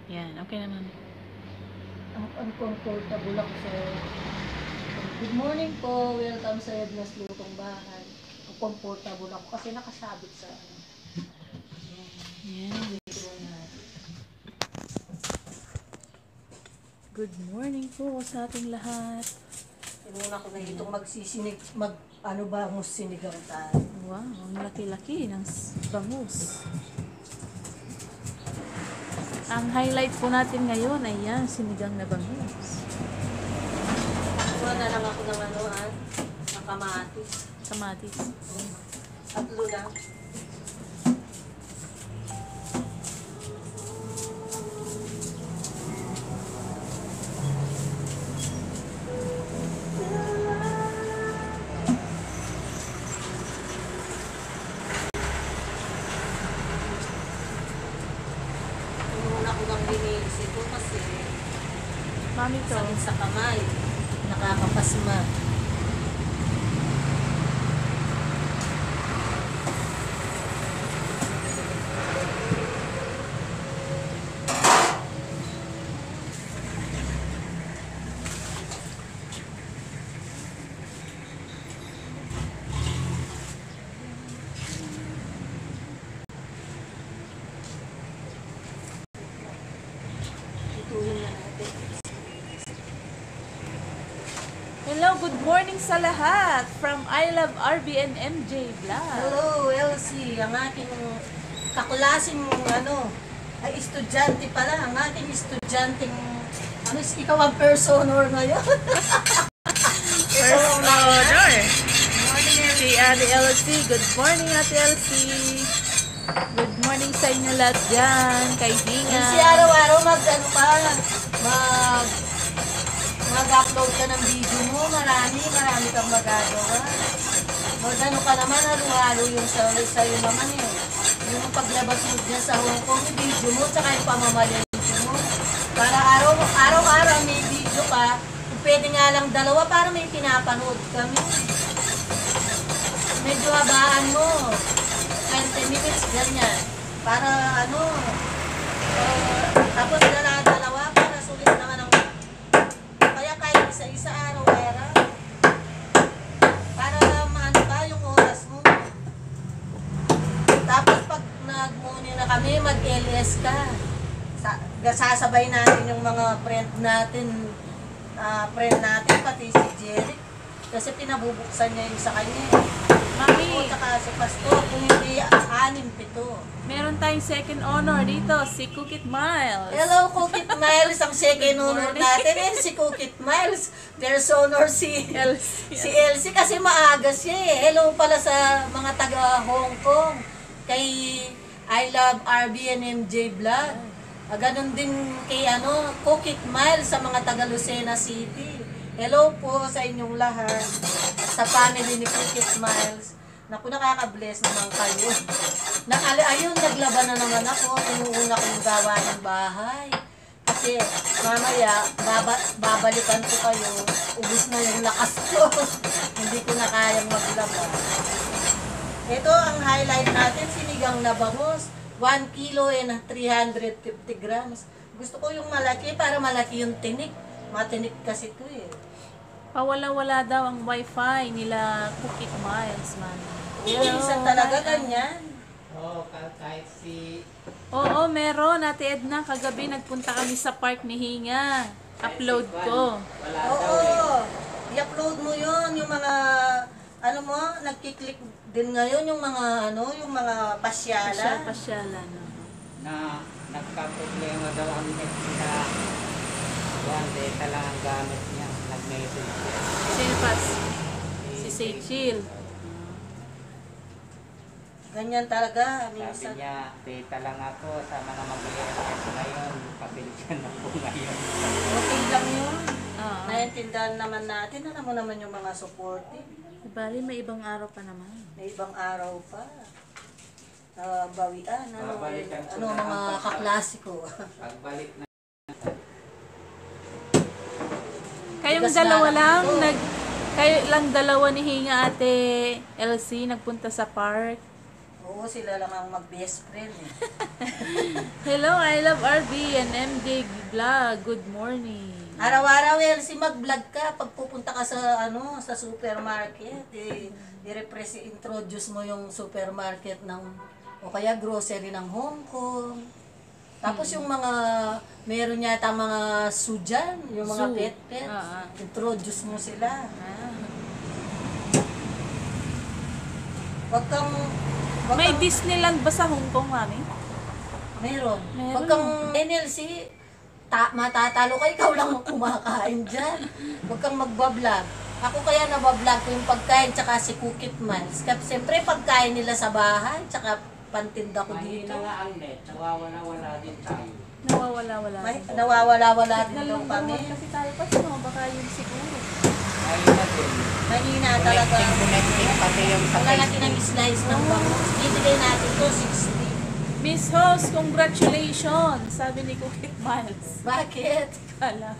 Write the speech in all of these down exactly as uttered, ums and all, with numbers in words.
Yan, okay naman. Ang uncomfortable ako sa... Good morning po. Welcome sa Edna's Lutong Bahay. Ang comfortable ako kasi nakasabit sa... Yan. Good morning po sa ating lahat. Tinuna ko na itong magsisinig, mag, ano ba, sinigang tayo. Wow, ang laki-laki ng s- bangus. Ang highlight po natin ngayon ay yan, sinigang na bangus. Kuha na lang ako ng ano, ah, ng kamatis. Kamatis. Tatlo lang. Tinuna ko ng linis ito kasi Mami to. sakit sa kamay. Nakakapasma. Ituhin na natin. Hello, good morning sa lahat from I Love R B and M J Vlog. Hello, Elsie. Ang aking kaklasin mong ano, ay estudyante pala. Ang aking estudyanteng, ano, ikaw ang personor ngayon. First honor. Si Ate Elsie. Good morning, Ate Elsie. Good morning sa inyo lahat dyan, kaibigan. Elsie, araw-araw mag, ano ka, mag, mag-upload ka ng video mo. Marami, marami kang magagawa. Mag, ano ka naman, halo-halo yung sa, sa'yo naman eh. Yung paglabas mo dyan sa Hong Kong, yung video mo, tsaka yung pamamalensyo mo. Para araw, araw-araw may video ka, kung pwede nga lang dalawa, para may pinapanood kami. Medyo habaan mo. twenty minutes, ganyan. Para ano, uh, tapos dala-dalawa, para sulit naman ang, kaya kahit isa-isa araw-araw. Para maano ka yung oras mo. Tapos pag nag-muni na kami, mag-L S ka. Sa, sasabay natin yung mga friend natin, ah, friend natin, pati si Jerry. Kasi pinabubuksan niya yung sa kanya. Mami, Ako tsaka si Pastor, kung hindi anim, pito. meron tayong second honor dito, si Cookit Miles. Hello, Cookit Miles. Ang second honor natin eh, si Cookit Miles. There's honor si Elsie. si Elsie kasi maaga siya eh. Hello pala sa mga taga Hong Kong. Kay I Love R B and M J Vlog. Ah, ganun din kay ano, Cookit Miles sa mga taga Lucena City. Hello po sa inyong lahat. Sa family ni Cookit Miles. Naku, nakaka-bless naman kayo. Nakali, ayun, naglaban na naman ako. Inuuna kong gawa ng bahay. Kasi mamaya, baba, babalikan ko kayo. Ubus na yung lakas ko. Hindi ko na kayang maglaba. Ito ang highlight natin, sinigang na bangus. one kilo and three hundred fifty grams. Gusto ko yung malaki para malaki yung tinik. Matinik kasi ito eh. Pawala-wala daw ang wifi nila Cookit Miles, man. Minsan talaga ganyan. Oo, oh, kahit si... Oo, meron. Ate Edna, kagabi nagpunta kami sa park ni Hinga. Upload ko. Wala Oo, daw eh. i-upload mo yun, yung mga, ano mo, nagkiklik din ngayon yung mga, ano, yung mga pasyala. Pasyal-pasyalan. no? Na nagka-problema daw ang net sila. One data lang ang gamit niya. Nag-message siya. Sino pas? Si Seychil. Ganyan talaga, Sabi minsan. niya, data lang ako sa mga mag-S S ngayon. Pabilisan na po ngayon. Okay lang yun. Oo. Naintindihan naman natin, alam mo naman yung mga supportive. Bali, may ibang araw pa naman. May ibang araw pa. Uh, bawian, ano, Babalikan ko ano na mga ang- kaklasiko. Pagbalik na Kayong Bigas dalawa na lang lang, ito. nag, kayo lang dalawa ni Hinga Ate Elsie, nagpunta sa park. Oo, sila lang ang mag-best friend eh. Hello, I love R B and M J Vlog. Good morning. Araw-araw, Elsie, mag-vlog ka. Pag pupunta ka sa, ano, sa supermarket, i- i-repress, introduce mo yung supermarket ng, o kaya grocery ng Hong Kong. Tapos yung mga, meron yata mga zoo dyan, yung mga Zoo. pet-pets. Ah, ah. Introduce mo sila. Ah. Huwag kang, huwag May kang, Disneyland ba sa Hong Kong, mami? meron. Meron. Huwag kang, N L C, ta, matatalo ka, ikaw lang ang kumakain dyan. Huwag kang magbablog. Ako kaya nabablog ko yung pagkain tsaka si Cookit Miles. Kasi siyempre pagkain nila sa bahay, tsaka pantinda ko dito. Mahina nga ang net, nawawala-wala din tayo. Nawawala-wala. May, din. nawawala-wala din daw Dalawang kami. buwan kasi tayo pa, no? Baka yun siguro. Mahina din. Mahina talaga. Connecting, connecting pati yung Ang sakay. lalaki ng slice ng bangus. Bibigay natin to sixty. Miss Host, congratulations! Sabi ni Cookit Miles. Bakit? Kala.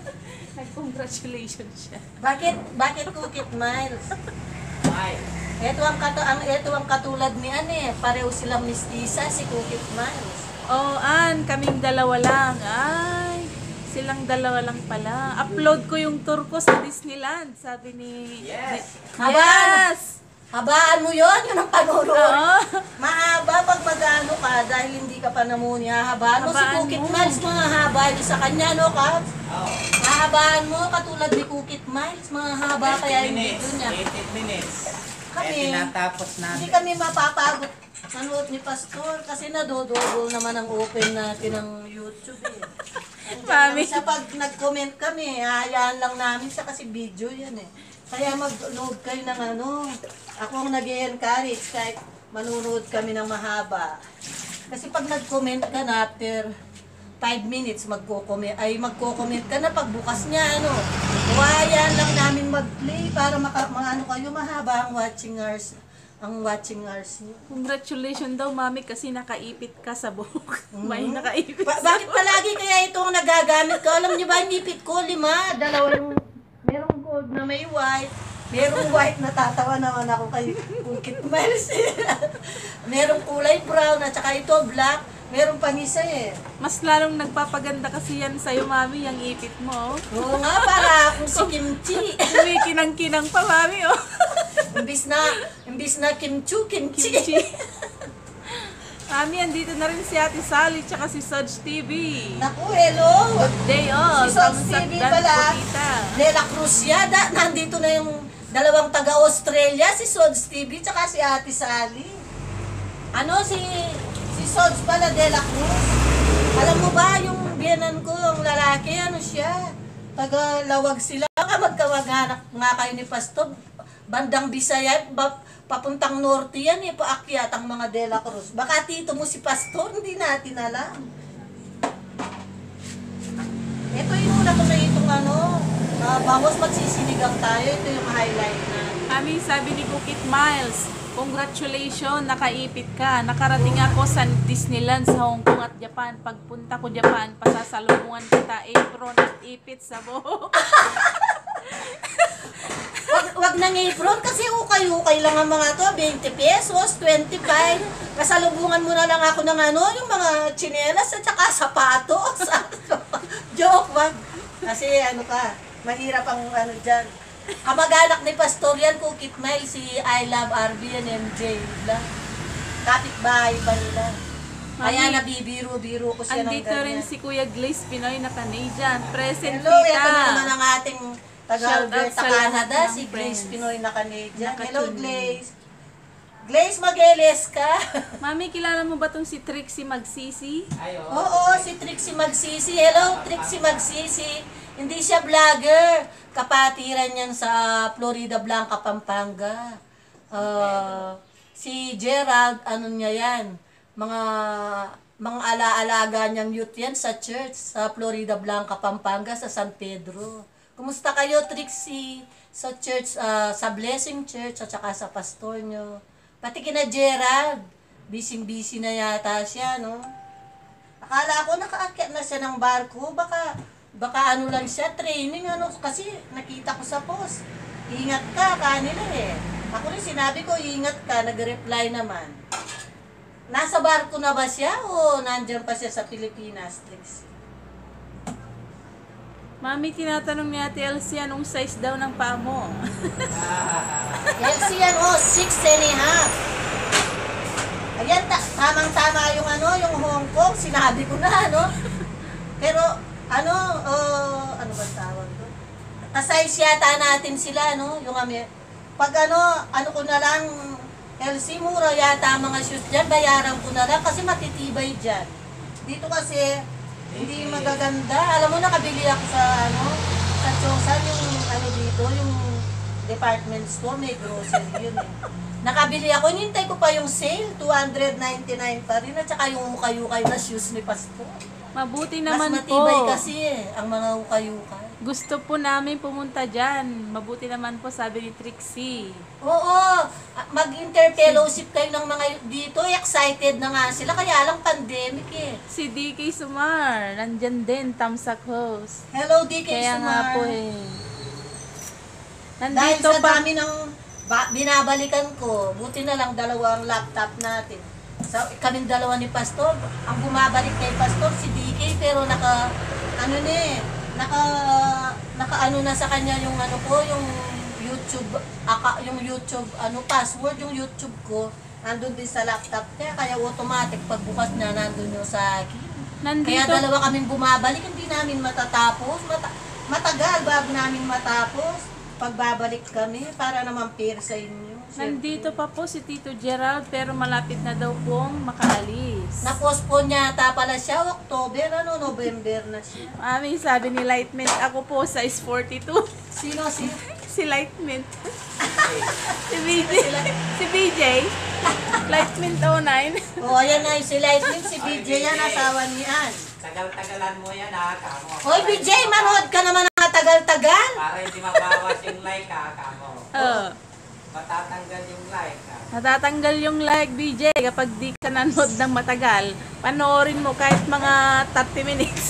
Nag-congratulations siya. Bakit? Bakit Cookit Miles? Ay, Ito ang, katu ang, ito ang katulad ni Ane. Pareho silang mistisa, si Cookit Miles. Oh, An, kaming dalawa lang. Ay, silang dalawa lang pala. Upload ko yung tour ko sa Disneyland, sabi ni... Yes. Ni- yes! Habaan mo yon, yun ang panuro. Oo. Mahaba pag mag-ano ka dahil hindi ka pa namunya. Habaan mo si Habaan Cookit mo. Miles, mga haba niya sa kanya, no, Kabs? Oh. Mahabaan mo, katulad ni Cookit Miles, mga haba kaya yung video niya. eighteen minutes. Kami, Kaya tinatapos natin. Hindi kami mapapagod manood ni Pastor kasi nadodobol naman ang open natin ng YouTube eh. Mami. Mami. Sa pag nag-comment kami, hayaan lang namin sa kasi video yan eh. Kaya mag-load kayo ng ano. Ako ang nag-encourage kahit manunood kami ng mahaba. Kasi pag nag-comment ka na after five minutes magko-comment ay magko-comment ka na pagbukas niya ano. Hayaan lang namin mag-play para maka, maano kayo mahaba ang watching hours ang watching hours niyo. Congratulations daw, mami, kasi nakaipit ka sa buhok. May nakaipit Ba- sa bakit palagi kaya ito ang nagagamit ko? Alam niyo ba, ang ipit ko, lima, dalawa yung, merong gold na may white, merong white, natatawa naman ako kay Cookit Miles. Merong kulay brown, at saka ito, black, merong pang isa eh. Mas lalong nagpapaganda kasi yan sa'yo, mami, yung ipit mo. Oh. Oo nga, para akong si Kimchi. Kumikinang-kinang pa, mami, oh. Imbis na, imbis na Kimchu, Kimchi. Kimchi. Mami, andito na rin si Ate Sally tsaka si Sodge T V. Naku, hello. Day all. Si Sodge T V pala. De La Cruz yada, nandito na yung dalawang taga-Australia, si Sodge T V tsaka si Ate Sally. Ano, si si Sodge pala De La Cruz. Alam mo ba, yung biyanan ko, yung lalaki, ano siya? Taga-Lawag sila. Ka magkamag-anak nga kayo ni Pastor. Bandang Bisaya, ba, papuntang Norte yan eh, paakyat ang mga De La Cruz. Baka tito mo si Pastor, hindi natin alam. Ito yung una ko sa itong ano, uh, bangos magsisinigang tayo, ito yung highlight na. Mami, sabi ni Cookit Miles, congratulations, nakaipit ka. Nakarating ako sa Disneyland sa Hong Kong at Japan. Pagpunta ko Japan, pasasalubungan kita, apron at ipit sa buhok. Wag, wag nang apron kasi ukay-ukay lang ang mga to, twenty pesos, twenty-five. Kasalubungan mo na lang ako ng ano, yung mga tsinelas at saka sapatos. Joke, wag. Kasi ano ka, mahirap ang ano dyan. Kamag-anak ni Pastor yan, Cookit Miles, si I Love R B and M J lang. Kapit-bahay pa nila. Kaya Mami, nabibiro-biro ko siya ng andito rin ganyan. si Kuya Glaze Pinoy na Canadian. Present Hello, tita. ito na naman ang ating Shout taga-Alberta, out sa lahat Canada, ng si friends. Grace Pinoy na Canadian. Nakatune Hello, in. Glaze. Glaze, mag-L S ka? Mami, kilala mo ba tong si Trixie Magsisi? Ay, oh. Oo, si Trixie Magsisi. Hello, Trixie Magsisi. Hindi siya vlogger. Kapatiran yan sa Florida Blanca, Pampanga. Uh, si Gerald, ano niya yan? Mga mga ala-alaga niyang youth yan sa church, sa Florida Blanca, Pampanga, sa San Pedro. Kumusta kayo, Trixie? Sa church, ah, sa Blessing Church, at saka sa pastor nyo. Pati kina Gerald, busy-busy na yata siya, no? Akala ko nakaakyat na siya ng barko, baka, baka ano lang siya, training, ano, kasi nakita ko sa post. Ingat ka, kanila eh. Ako rin sinabi ko, ingat ka, nag-reply naman. Nasa barko na ba siya o nandyan pa siya sa Pilipinas, Trixie? Mami, tinatanong ni Ate Elsie anong size daw ng paa mo. Elsie yan, oh, six and a half. Ayan, ta- tamang-tama yung ano, yung Hong Kong, sinabi ko na, ano. Pero, ano, oh, ano ba tawag doon? Kasize yata natin sila, no, yung ami. Pag ano, ano ko na lang, Elsie, mura yata ang mga shoes dyan, bayaran ko na lang kasi matitibay dyan. Dito kasi, hindi magaganda. Alam mo, nakabili ako sa, ano, sa Chosan, yung, ano dito, yung department store, may grocery yun eh. Nakabili ako, hinintay ko pa yung sale, two ninety-nine pa rin, at saka yung ukay-ukay na shoes ni Pastor. Mabuti Mas naman matibay po. kasi eh, ang mga ukay-ukay. Gusto po namin pumunta dyan. Mabuti naman po, sabi ni Trixie. Oo, ah, mag-interfellowship kayo ng mga dito, excited na nga sila, kaya lang pandemic eh. Si D K Sumar, nandyan din, Tamsak Host. Hello, D K Kaya nga Sumar. po eh. Dahil Nandito sa pa. dami ng ba- binabalikan ko, buti na lang dalawang laptop natin. So, kaming dalawa ni Pastor, ang bumabalik kay Pastor si D K, pero naka, ano na eh, naka, naka ano na sa kanya yung ano ko, yung YouTube, aka, yung YouTube, ano, password, yung YouTube ko, nandun din sa laptop niya, kaya automatic, pagbukas niya, nandun yung sa akin. Nandito. Kaya dalawa kaming bumabalik, hindi namin matatapos, mata, matagal bago namin matapos. Pagbabalik kami para naman fair sa inyo. Nandito pa po si Tito Gerald, pero malapit na daw pong makaalis. Na-postpone niya pala siya, October, ano, November na siya. Mami, sabi ni Lightment, ako po size forty-two. Sino, si? Si Lightment. si B J. Si B J. Lightment oh nine. O, ayan na yung si Lightning, si B J yan, asawa ni Ann. Tagal-tagalan mo yan ha, kamo. Hoy, B J, manood ka naman ng tagal-tagal. Para hindi mabawas yung like ha, kamo. Oh. Matatanggal yung like ha. Natatanggal yung like, B J, kapag di ka nanood ng matagal. Panoorin mo kahit mga thirty minutes.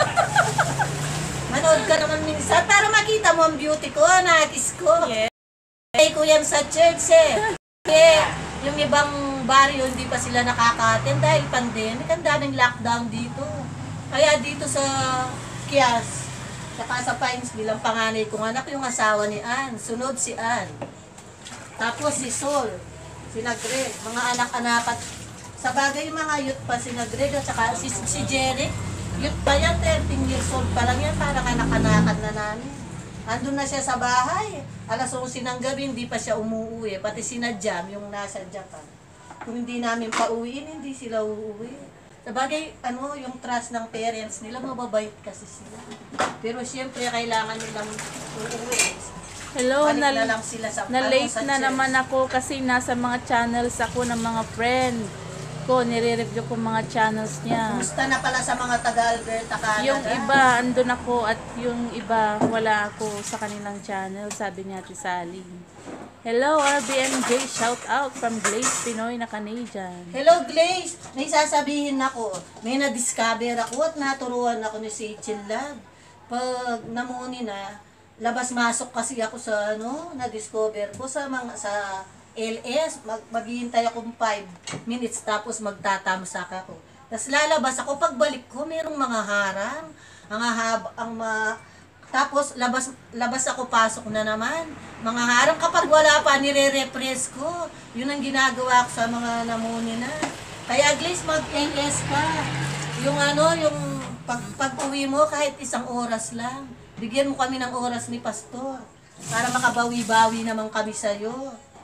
Manood ka naman minsan para makita mo ang beauty ko, nakis ko. Yes. Ay ko yan sa church eh. Eh, yung ibang baryo hindi pa sila nakaka-attend dahil pandemic, ang daming lockdown dito. Kaya dito sa Kias, saka sa Pines bilang panganay kong anak, yung asawa ni Ann, sunod si Ann. Tapos si Sol, si Nagre, mga anak-anakat. Sa bagay yung mga youth pa si Nagre, at saka si, si Jeric, youth pa yan, thirteen years old pa lang yan, parang anak-anakan na namin. Andun na siya sa bahay, alas onse ng gabi, hindi pa siya umuwi. Pati si Najam, yung nasa Japan. Kung hindi namin pauwiin, hindi sila uuwi. Sa bagay, ano, yung trust ng parents nila, mababait kasi sila. Pero siyempre, kailangan nilang uuwi. Hello, Balik na, na lang sila sa, na ano, late sa na church. naman ako kasi nasa mga channels ako ng mga friend ko. Nire-review ko mga channels niya. Kumusta na pala sa mga taga-Alberta, Canada? Yung iba, andun ako at yung iba, wala ako sa kanilang channel, sabi ni Ate Sally. Hello, R B M J, shout out from Glaze Pinoy na Canadian. Hello, Glaze! May sasabihin ako. May na-discover ako at naturuan ako ni Seychell Lab. Pag namuni na, labas-masok kasi ako sa ano, na-discover ko sa mga sa L S. Mag maghihintay ako five minutes tapos magtatamsak ako. Tapos lalabas ako, pagbalik ko, merong mga harang. Ang hahab, ang ma... Tapos, labas, labas ako, pasok na naman. Mga harang, kapag wala pa, nire-repress ko. Yun ang ginagawa ko sa mga namuni na. Kaya, Glaze, mag-L S ka. Yung ano, yung pag, pag-uwi mo, kahit isang oras lang. Bigyan mo kami ng oras ni Pastor. Para makabawi-bawi naman kami sa'yo.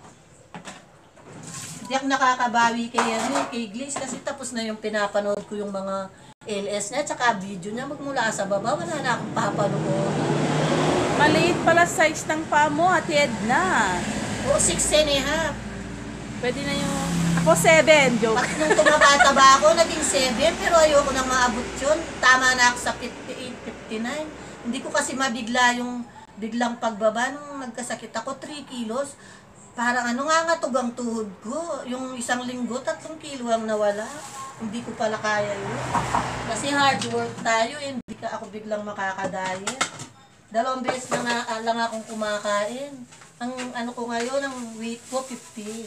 Hindi ako nakakabawi kay, ano, kay Glaze kasi tapos na yung pinapanood ko yung mga L S niya, tsaka video niya, magmula sa baba, wala na akong papanood. Maliit pala size ng paa mo, Ate Edna. O, six and a half. Pwede na yung... Ako seven, joke. Pag nung tumataba ako, naging seven, pero ayoko nang maabot yun. Tama na ako sa fifty-eight, fifty-nine. Hindi ko kasi mabigla yung biglang pagbaba. Nung nagkasakit ako, three kilos. Parang ano nga nga tugang tuhod ko. Yung isang linggo, tatlong kilo ang nawala. Hindi ko pala kaya yun. Kasi hard work tayo, eh. Hindi ka ako biglang makakadayet. Dalawang beses na nga ah, lang akong kumakain. Ang ano ko ngayon, ang weight ko, fifty.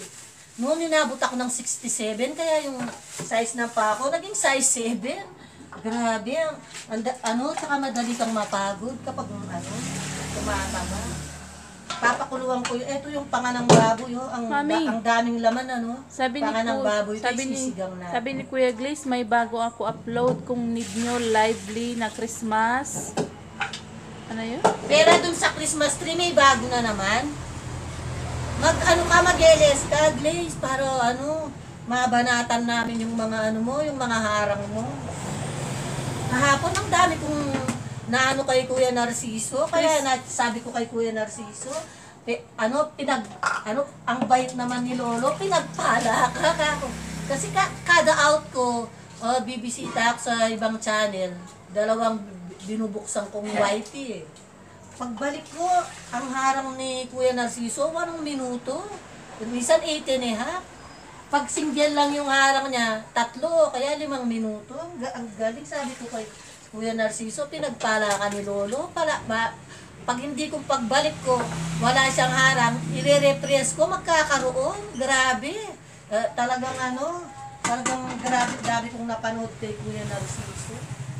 Noon inabot ako ng sixty-seven, kaya yung size na pa ako, naging size seven. Grabe, ang, anda, ano, tsaka madali kang mapagod kapag ano, tumataba. Papakuluan ko yun. Ito yung panganang baboy, oh. Ang, Mami. da, ang daming laman, ano. Sabi ni, panganang Ku- baboy, ito sabi, ni, isisigang na. sabi ni Kuya Glaze, may bago ako upload kung need nyo lively na Christmas. Ano yun? Pero dun sa Christmas tree, may bago na naman. Mag, ano ka, mag-L S ka, Glaze, para ano, mabanatan namin yung mga ano mo, yung mga harang mo. Kahapon, ang dami kong naano kay Kuya Narciso, kaya na, sabi ko kay Kuya Narciso, eh, ano, pinag, ano, ang bait naman ni Lolo, pinagpala ka, kako. Kasi ka, kada out ko, uh, bibisita ako sa ibang channel, dalawang binubuksan kong wifi eh. Pagbalik ko, ang harang ni Kuya Narciso, warang minuto. Minsan eight and a half. Pag single lang yung harang niya, tatlo, kaya limang minuto. Ang, ga- ang galing, sabi ko kay Kuya Narciso, pinagpala ka ni Lolo. Pala, ba, pag hindi kong pagbalik ko, wala siyang harang, ire-repress ko, magkakaroon. Grabe. Eh, talagang ano, talagang grabe, grabe kong napanood kay Kuya Narciso.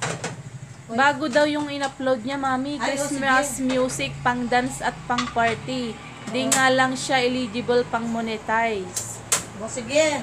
Bago daw yung in-upload niya, Mami. Ay, oh, Christmas music, pang dance at pang party. Di nga lang siya eligible pang monetize. O sige,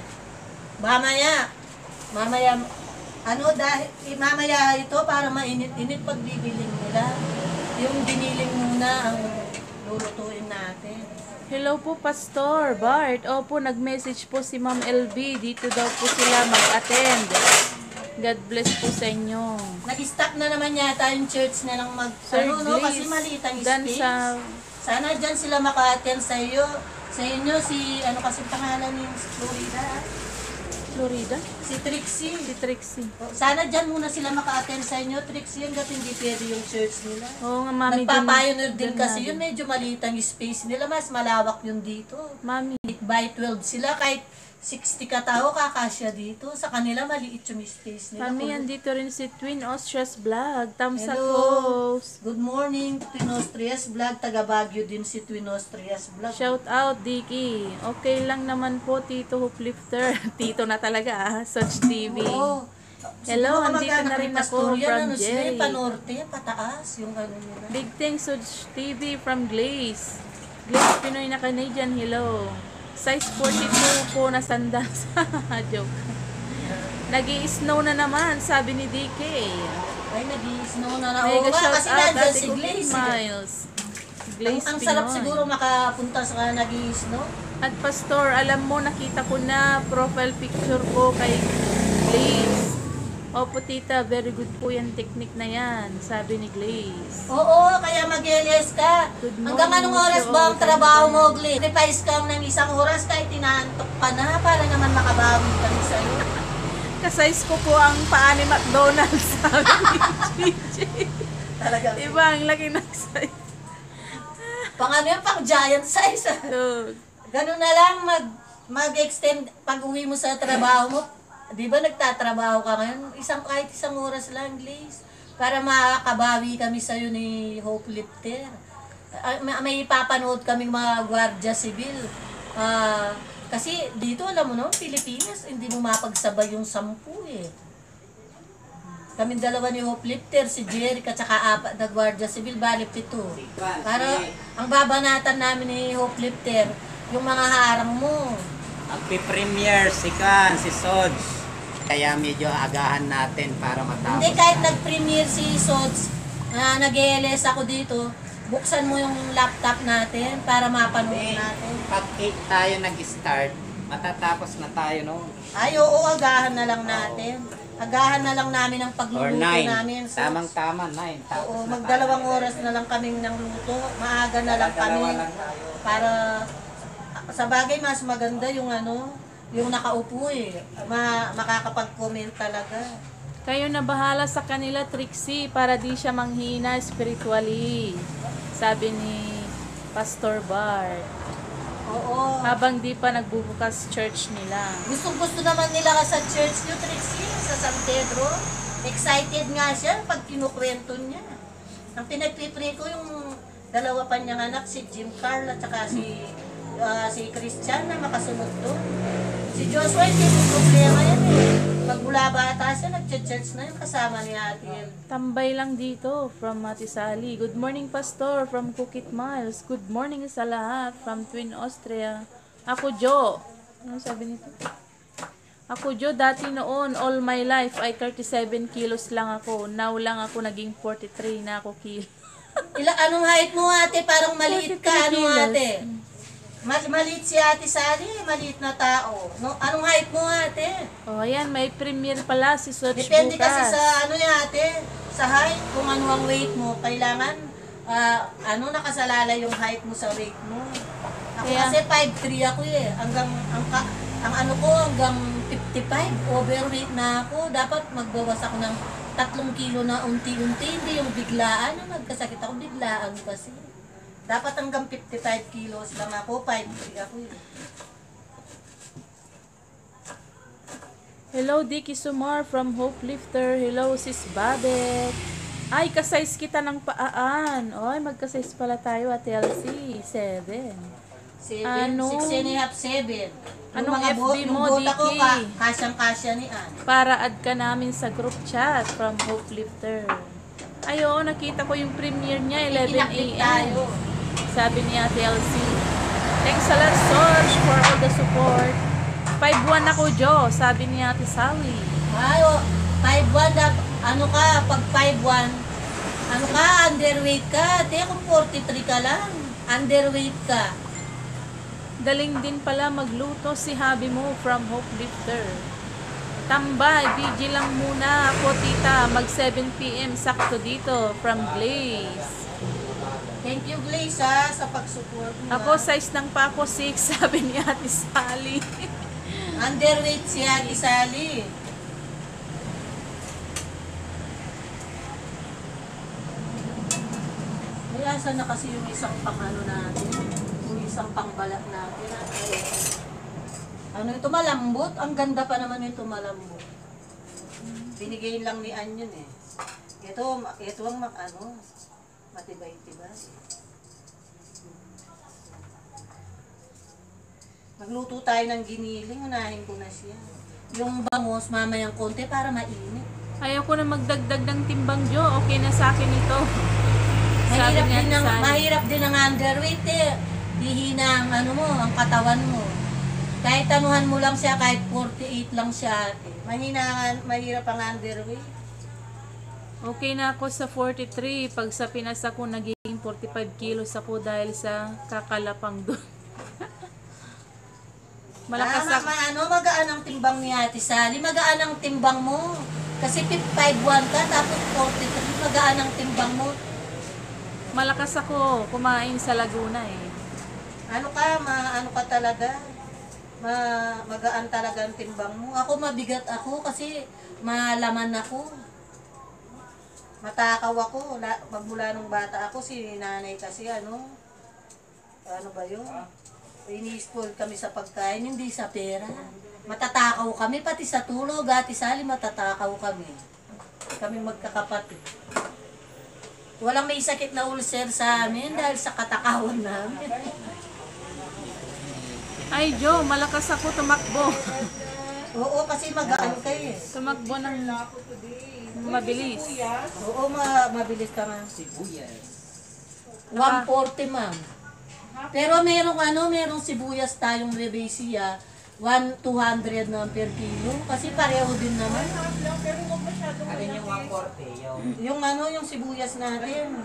mamaya, mamaya, ano, dahil, eh, mamaya ito para mainit-init pag bibiling nila. Yung biniling muna ang lulutuin natin. Hello po, Pastor Bart. Opo, nag-message po si Ma'am L B. Dito daw po sila mag-attend. God bless po sa inyo. Nag-stop na naman yata yung church na lang mag, Sir, ano, no, kasi please, maliit ang dan space. sa Sana dyan sila maka-attend sa iyo. Sa inyo, si, ano kasi pangalan ni Florida? Florida? Si Trixie. Si Trixie. Sana dyan muna sila maka-attend sa inyo, Trixie, hanggat hindi pwede yung church nila. Oo nga, Mami. Nagpa-pioneer dun- din dun kasi na yun, medyo maliit ang space nila, mas malawak yun dito. Mami. eight by twelve sila, kahit sixty katao kakasya dito. Sa kanila, maliit yung space nila. Mami, andito rin si Twin Austria's Vlog. Thumbs up Hello. post. Good morning, Twin Austrias Vlog. Taga Baguio din si Twin Austrias Vlog. Shout out, Dicky. Okay lang naman po, Tito Hooplifter. Tito na talaga, ah. Soch T V. Oo. Hello, Siguro andito kamag-anak na ni rin Pastor ako yan, from ano sila, Jerry. Panorte, pataas, yung ano nila. Big thanks, Soch T V from Glaze. Glaze Pinoy na Canadian, hello. Size forty-two po na sandals. Joke. Nag-i-snow na naman, sabi ni D K. Ay, nag-i-snow na na. Oo Mega nga, shout kasi out, nandyan Ate si Cookie Glaze. eh. Miles. Ang, Glaze ang sarap Pinoy. siguro makapunta sa nag-i-snow. At Pastor, alam mo, nakita ko na profile picture ko kay Glaze. Opo, tita, very good po yung technique na yan, sabi ni Glaze. Oo, kaya mag-L S ka. Good Hanggang morning, anong oras Mister ba ang Owen. trabaho mo, Glenn? Revise ka ng isang oras kahit tinaantok ka na para naman makabawi kami sa'yo. Kasize ko po ang paa ni McDonald's, sabi ni Gigi. Talaga. Diba, ang laki ng size. Pang ano yan, pang giant size. ah. So, Ganun na lang, mag, mag-extend pag uwi mo sa trabaho mo. Di ba nagtatrabaho ka ngayon? Isang, kahit isang oras lang, Glaze. Para makakabawi kami sa'yo ni Hope Lifter. Ah, may, may ipapanood kaming mga Guardia Civil. Ah, kasi dito, alam mo no, Pilipinas, hindi mo mapagsabay yung sampu eh. Kaming dalawa ni Hope Lifter, si Jerry, at saka apat na Guardia Civil, bali pito. Para ang babanatan namin ni Hope Lifter, yung mga harang mo. Ang pipremiere si Kan, si Sodge. Kaya medyo agahan natin para matapos. Hindi, kahit na. nag-premiere si Sods, na nag-L S ako dito, buksan mo yung laptop natin para mapanood Eh, natin. Pag eight tayo nag-start, matatapos na tayo noon. Ay, oo, agahan na lang natin. Agahan na lang namin ang Or pagluluto nine. namin. Sods. Tamang-tama, nine. Tapos Oo, na magdalawang tayo. oras na lang kaming ng luto. Maaga na lang kami. Dalawa lang tayo. Para, sa bagay, mas maganda yung ano, yung nakaupo eh. Ma, makakapag-comment talaga. kayo na bahala sa kanila, Trixie, para di siya manghina spiritually, sabi ni Pastor Bart. Oo. Habang di pa nagbubukas church nila. Gustong gusto naman nila ka sa church niyo, Trixie, sa San Pedro. Excited nga siya pag kinukwento niya. Ang pinagpipray ko yung dalawa pa niyang anak, si Jim Carl at saka si ah, si Christian na makasunod doon. Si Joshua, hindi mo problema yan eh. Pag mula bata siya, nag-church na yung kasama ni Ate El. Tambay lang dito from Ate Sally. Good morning, Pastor, from Cookit Miles. Good morning sa lahat from Twin Austria. Ako, Jo. Ano sabi nito? Ako, Jo, dati noon, all my life, ay thirty-seven kilos lang ako. Now lang ako naging forty-three na ako kilo. Ila, anong height mo ate? Parang maliit ka, forty-three ano kilos. ate? Mal maliit si Ate Sally, maliit na tao. No, anong height mo ate? Oh, ayan, may premiere pala si Soch Depende bukas. kasi sa ano yan ate, sa height, kung ano ang weight mo. Kailangan, ah, ano, nakasalala yung height mo sa weight mo. Ako Kaya- kasi five three ako eh. Hanggang, ang, ka- ang ano ko, hanggang fifty-five. Overweight na ako. Dapat magbawas ako ng tatlong kilo na unti-unti. Hindi yung biglaan. Yung nagkasakit ako, biglaan kasi. Dapat hanggang fifty-five kilos lang ako. five three ako eh. Hello, Dicky Sumar from Hope Lifter. Hello, Sis Babette. Ay, kasize kita ng paan. Oy, magkasize pala tayo at L C. Seven. Seven, Ano? six and a half, seven. Yung Anong mga F B bo- yung mo, bota ko, Dicky? ka, kasyang-kasya ni Ann. Para add ka namin sa group chat from Hope Lifter. Ay, oo, nakita ko yung premiere niya, eleven Pinaklik a m tayo. Sabi ni Ate L C. Thanks a lot, Soch, for all the support. five one ako, Jo, sabi ni Ate Sally. Ay, oh, five one, dap- ano ka, pag five one, ano ka, underweight ka. Te, kung forty-three ka lang, underweight ka. Galing din pala magluto si hubby mo from Hope Lifter. Tambay, B G lang muna ako, tita. Mag seven p m sakto dito from Glaze. Thank you, Glaze, ha, sa pag-support mo. Ako, ha. size ng pa ako six, sabi ni Ate Sally. Underweight si Ate Sally. Ay, asan na kasi yung isang pang ano natin? Yung isang pang balat natin. Ay, ano ito, malambot? Ang ganda pa naman ito, malambot. Binigay lang ni Ann yun eh. Ito, ito ang mak- ano, matibay-tibay. Magluto tayo ng giniling, unahin ko na siya. Yung bangos, mamayang konti para mainit. Ayaw ko na magdagdag ng timbang, Jo. Okay na sa akin ito. Sabi Mahirap niya din, ni ang, Sally. mahirap din ang underweight eh. Hihina ang ano mo, ang katawan mo. Kahit tanuhan mo lang siya, kahit forty-eight lang siya. ate. Mahina, ang- mahirap ang underweight. Okay na ako sa forty-three. Pag sa Pinas ako, naging forty-five kilos ako dahil sa kakalapang doon. Malakas ah, ako. ma, ano, magaan ang timbang ni Ate Sally. Magaan ang timbang mo. Kasi five one ka, tapos forty-three, magaan ang timbang mo. Malakas ako kumain sa Laguna eh. Ano ka, ma, ano ka talaga? Ma, magaan talaga ang timbang mo. Ako mabigat ako kasi malaman ako. Matakaw ako. La, magmula nung bata ako, si nanay kasi ano, ano ba yun? Ini-spoil kami sa pagkain, hindi sa pera. Matatakaw kami, pati sa tulog, Ate Sally, matatakaw kami. Kami magkakapatid. Walang may sakit na ulcer sa amin dahil sa katakawan namin. Ay, Jo, malakas ako tumakbo. Oo, kasi magaan kayo eh. Tumakbo ng mabilis. Oo, ma mabilis ka nga. one forty, ma'am. Pero merong ano, merong sibuyas tayong Rebesia, one two hundred na per kilo. Kasi pareho din naman. Alin yung one forty? Yung Yung ano, yung sibuyas natin.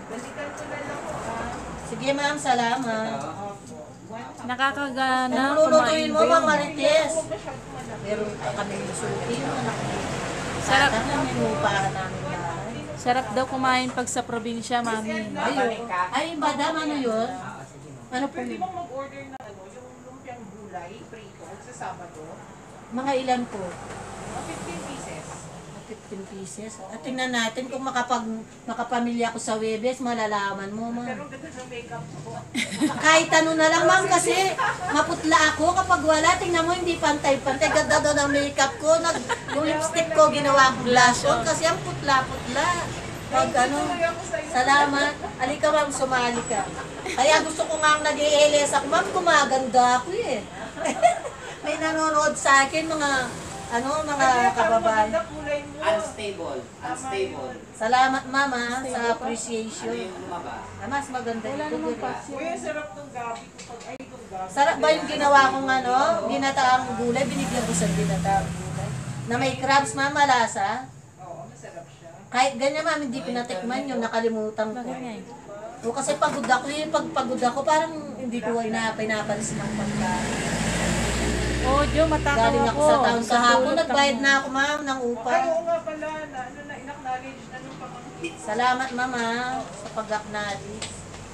Sige, ma'am, salamat. Nakakagana Ano kumain. lulutuin mo, ma'am Marites? Meron pa kami suki, anak ko. Sarap. Sana na may lupahan namin bahay. Sarap daw kumain pag sa probinsya, mami. Ayun. Ay, madam, ano yun? Ano po Pwede yun? bang mag-order ng ano, yung lumpiang gulay, prito, sa Sabado? Mga ilan po? Mga fifteen pieces. fifteen pieces. At tingnan natin kung makapag makapamilya ko sa Webes, malalaman mo, ma'am. Pero ganda ng makeup ko. Kahit ano na lang, ma'am, kasi maputla ako. Kapag wala, tingnan mo, hindi pantay-pantay. Ganda daw ng makeup ko. Nag, yung lipstick ko, ginawa ko blush on kasi ang putla-putla. Pag ano, salamat. Alika ma'am, sumali ka. Kaya gusto ko nga nag-i-L S ako. Ma'am, gumaganda ako eh. May nanonood sa akin, mga ano, mga kababayan. Unstable. Unstable. Salamat mama sa appreciation. Ano yung lumabas? Ah, mas maganda Wala ito. namang Diri. passion. Kuya, sarap ng gabi ko pag ay itong gabi. Sarap ba yung ginawa kong ano, ginataang gulay, binigyan ko sa ginataang gulay. Na may crabs mama, lasa. Oo, masarap siya. Kahit ganyan ma'am, hindi ko natikman yung nakalimutan ko. Bakit nga eh? O kasi pagod ako eh, pag pagod ako, parang hindi ko ay na, pinapansin ng pagkain. Oh, Jo, matakaw Galing ako. ako sa taon kahapon, tulog nagbayad ako. na ako ma'am ng upa. Ay, oo nga pala, na, ano na, in-acknowledge na nung pamangkin. Salamat mama sa pag-acknowledge.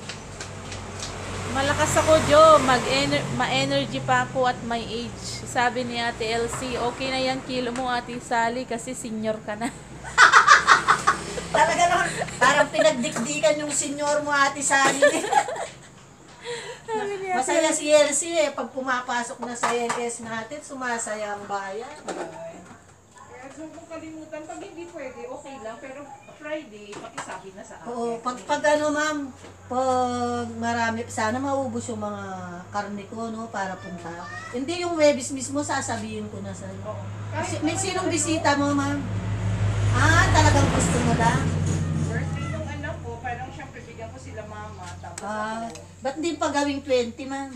Malakas ako, Jo. Mag-ener- ma-energy pa ako at my age. Sabi ni Ate Elsie, okay na yan kilo mo, Ate Sally, kasi senior ka na. Talaga naman, parang pinagdikdikan yung senior mo ate Sally. Masaya si Elsie eh, pag pumapasok na sa L S natin, sumasaya ang bayan. Kaya so, kung kalimutan, pag hindi pwede, okay lang. Pero Friday, pakisabi na sa akin. Oo, pag, pag ano ma'am, pag marami, sana maubos yung mga karne ko, no, para punta. Hindi yung Webis mismo, sasabihin ko na sa'yo. Oo. Kasi, Kahit may sinong bisita mo, ma'am? Ah, talagang gusto mo lang? birthday nung anak ko, parang siyempre bigyan ko sila mama. Tapos Ah, ako, ba't di pa gawing twenty, ma'am?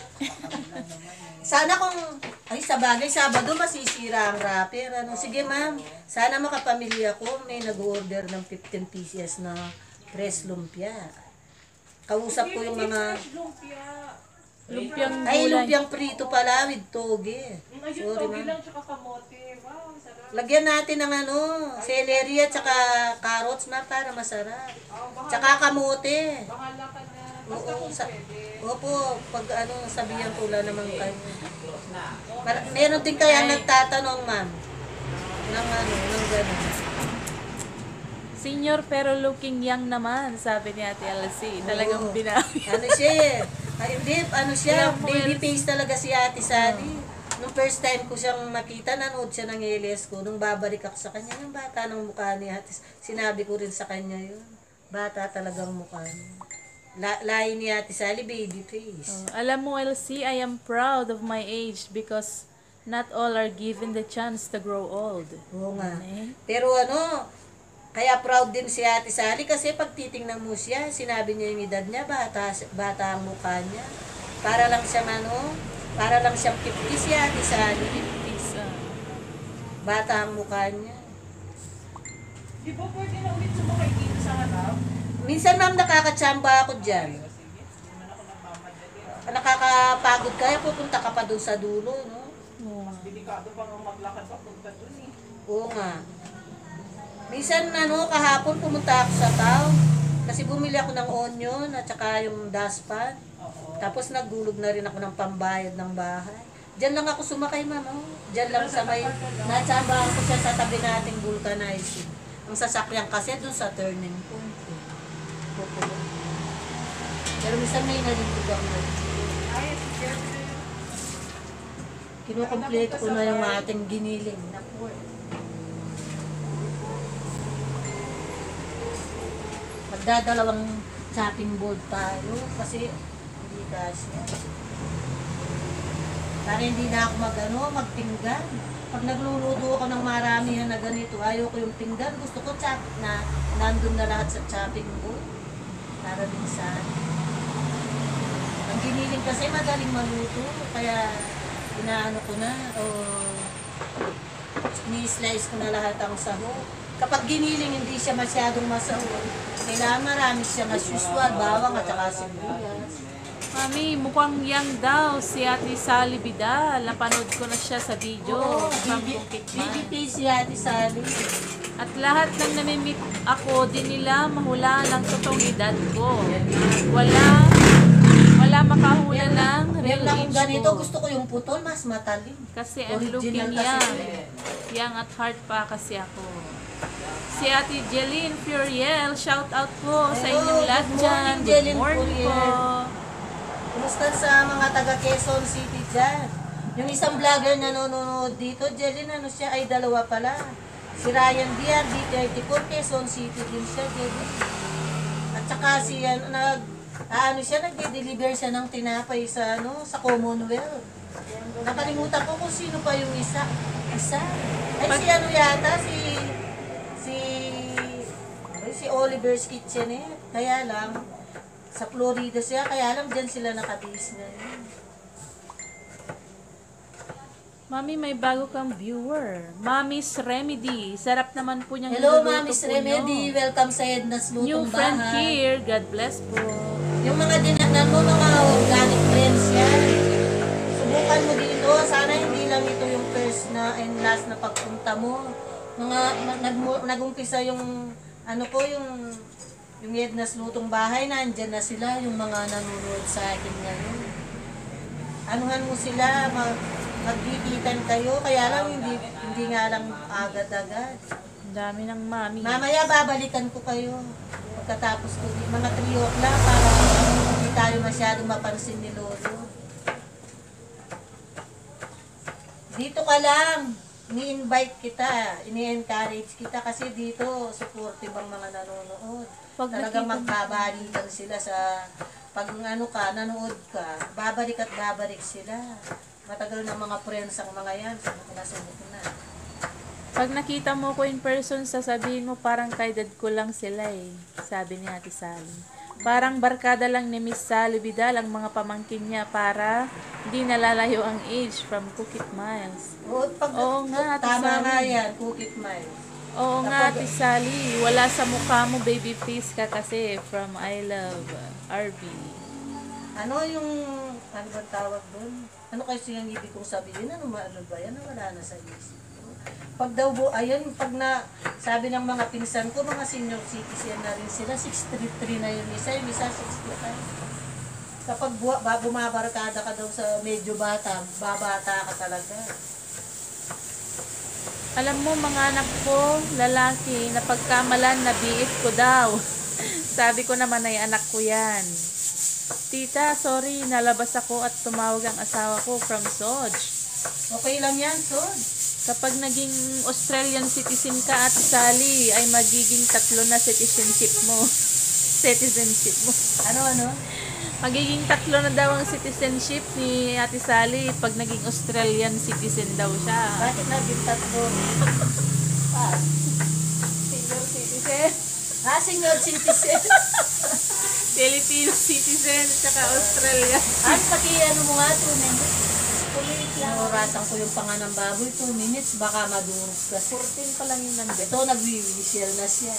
Sana kung, ay sa bagay, Sabado masisira ang wrapper. Ano? Sige, ma'am. Sana makapamilya ko. May nag-order ng fifteen pieces na press lumpia. Kausap ko yung hindi mga... fresh lumpia. Lumpiang Ay, gulay. lumpiang prito pala with toge. Mm, Ayun, Sorry, togi ma'am. lang tsaka kamote. Wow, sarap. Lagyan natin ng ano, celery at saka carrots, ma'am, para masarap. Oh, bahala, Tsaka kamote. bahala ka na. Basta Oo, kung sa, pwede. opo, pag ano, sabihan ko lang naman kayo. Close na. Mar- meron din kaya Ay. nagtatanong, ma'am, ng ano, ng gano'n. Senior pero looking young naman, sabi ni Ate Elsie. Talagang Oo. binawi. Ano siya eh. Ay, hindi, ano siya, Alam mo, baby Els- face talaga si Ate Sally. Nung first time ko siyang makita, nanood siya ng L S ko. Nung babalik ako sa kanya, yung bata ng mukha ni Ate, sinabi ko rin sa kanya yun. Bata talagang mukha niya. La lahi ni Ate Sally, baby face. Oh, alam mo, Elsie, I am proud of my age because not all are given the chance to grow old. Oo nga. Eh? Pero ano, kaya proud din si Ate Sally kasi pag titingnan mo siya, sinabi niya yung edad niya, bata, bata ang mukha niya. Para lang siyang ano, para lang siyang fifty si Ate Sally. fifties, ah. Bata ang mukha niya. Di ba pwede na ulit sumakay dito sa harap? Minsan ma'am, nakakatsamba ako dyan. Sige, hindi naman ako nagmamadali. Nakakapagod kaya pupunta ka pa doon sa dulo, no? Oo. Delikado pa nga maglakad papunta dun eh. Oo nga. Minsan ano, kahapon pumunta ako sa town. Kasi bumili ako ng onion at saka yung dustpan. Oo. Tapos naggulog na rin ako ng pambayad ng bahay. Diyan lang ako sumakay, ma'am. Oh. Diyan lang sa may... Natsamba ako siya sa tabi nating vulcanizing. Ang sasakyan kasi doon sa turning point. Eh. Opo. Pero minsan may nalipog ako na. Ay, sige. Kinukompleto ko na yung ating giniling. Naku. Magdadalawang chopping board tayo kasi hindi kasya. Para hindi na ako magano, magpinggan. Pag nagluluto ako ng maramihan na ganito, ayaw ko yung pinggan. Gusto ko chop na nandun na lahat sa chopping board. Para din sa ang giniling kasi madaling maluto. Kaya inaano ko na o ni-slice ko na lahat ang sahog. Kapag giniling hindi siya masyadong masahog, kailangan marami siya as usual, bawang at saka sibuyas. Mami, mukhang young daw si Ate Sally Vidal. Napanood ko na siya sa video. from Bibi Bukit bibi Man. face si Ate Sally. At lahat ng namimit ako, din nila mahula ng totoong edad ko. Wala, wala makahula ng real Meron akong age ganito, ko. gusto ko yung putol, mas matalim. Kasi I'm Original looking kasi young. ito eh. Young at heart pa kasi ako. Si Ate Jeline Furiel, shout out po sa Hello, inyong lahat good dyan. morning, Good Jeline morning po. Furiel. Kumusta sa mga taga Quezon City dyan? Yung isang vlogger na nanonood dito, Jelin, ano siya, ay dalawa pala. Si Ryan Diar, D thirty-four, Quezon City din siya, diba? At saka si, ano, nag, ah, ano siya, nagde-deliver siya ng tinapay sa, ano, sa Commonwealth. Nakalimutan ko kung sino pa yung isa. Isa. Ay, si ano yata, si, si, ay, si Oliver's Kitchenette. Kaya lang, sa Florida siya, kaya lang dyan sila nakabase ngayon. Mami, may bago kang viewer. Mami's Remedy. Sarap naman po niyang Hello, niluluto Mami's po Remedy. niyo. Welcome sa Edna's New Lutong friend Bahay. here. God bless po. Yung mga dinagnan mo, mga organic friends yan. Subukan mo dito. Sana hindi lang ito yung first na and last na pagpunta mo. Mga, nag, nag-umpisa yung, ano ko, yung, yung Edna's Lutong Bahay, nandyan na sila, yung mga nanonood sa akin ngayon. Anuhan mo sila, mag, magkikitan kayo, kaya lang hindi, hindi nga lang agad-agad. Ang dami ng mami. Mamaya babalikan ko kayo pagkatapos ko. Mga three o'clock para hindi tayo masyadong mapansin ni Lolo. Dito ka lang. Ini-invite kita. Ini-encourage kita kasi dito supportive ang mga nanonood. Pag Talagang nakita- magbabalikan sila sa pag ano ka, nanood ka, babalik at babalik sila. Matagal na mga friends ang mga yan. Subok na, subok na. Pag nakita mo ko in person, sasabihin mo parang kaedad ko lang sila eh. Sabi ni Ate Sally. Parang barkada lang ni Miss Sally Vidal ang mga pamangkin niya para hindi nalalayo ang age from Cookit Miles. Oo, pag, Oo nga, Ate tama Sally. nga yan, Cookit Miles. Oo nga, Ate Sally. Wala sa mukha mo, baby face ka kasi from I Love R B. Ano yung, ano ba tawag doon? Ano kasi yung ibig kong sabihin? Ano ba, ano ba yan? Wala na sa isip ko. Pag daw bu, ayun, pag na, sabi ng mga pinsan ko, mga senior citizen na rin sila, sixty-three na yung isa, yung isa sixty-five. Kapag bu, ba, bumabarkada ka daw sa medyo bata, babata ka talaga. Alam mo, mga anak ko, lalaki, napagkamalan na B F ko daw. Sabi ko naman ay anak ko yan. Tita, sorry, nalabas ako at tumawag ang asawa ko from Soj. Okay lang yan, Son. Kapag naging Australian citizen ka at Sally, ay magiging tatlo na citizenship mo. Citizenship mo. Ano, ano? Magiging tatlo na daw ang citizenship ni Ate Sally pag naging Australian citizen daw siya. Bakit naging tatlo? Ah, Senior citizen, ah, senior citizen. Filipino citizen, tsaka Australia. Ah, pati ano mo nga, two minutes. Nangurasan ko yung panganang baboy, two minutes, baka madurog ka. fourteen pa lang yung nandun. Ito, nag-whistle na siya.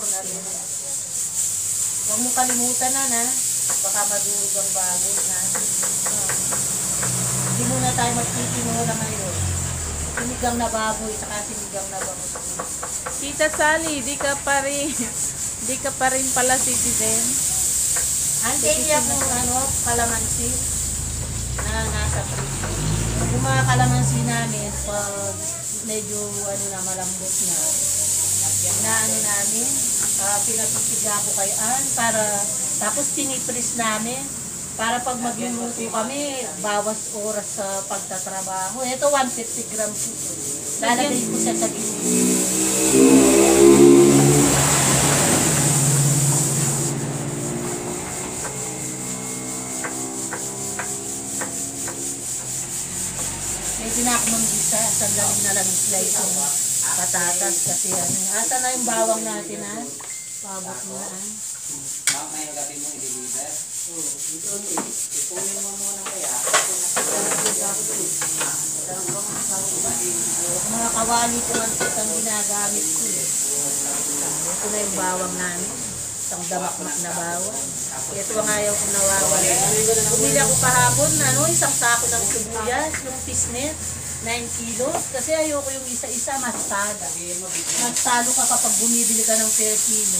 Huwag mo kalimutan na, na. Baka madurog ang baboy na. Hindi muna tayo magtitinura ngayon. Sinigang na baboy, saka sinigang na bangus. Tita Sally, di ka pa rin, di ka pa rin pala citizen. Antay niya kung ano, kalamansi na nasa fridge. Yung mga kalamansi namin, pag medyo ano na, malambot na, na ano namin, uh, pinapisiga ko kay Ann, para, tapos tinipris namin, para pag magluluto kami, bawas oras sa pagtatrabaho. Ito, one hundred fifty grams ito. Lalagay ko siya sa gilid. Medyo na ako manggisa. Sandali na lang slice yung patatas kasi ano. Asa na yung bawang natin, ha? Pabot na, ha? Mamaya gabi mo i-deliver. Ipunin mo muna kaya. Mga kawali ko ang ang ginagamit ko. Eh. Ito na yung bawang namin. Isang damakmak na bawang. Ito ang ayaw kong nawawala. Bumili ako kahapon, ano, isang sako ng sibuyas, yung pisnet, nine kilos. Kasi ayoko yung isa-isa, mas talo. Mas talo ka kapag bumibili ka ng per kilo.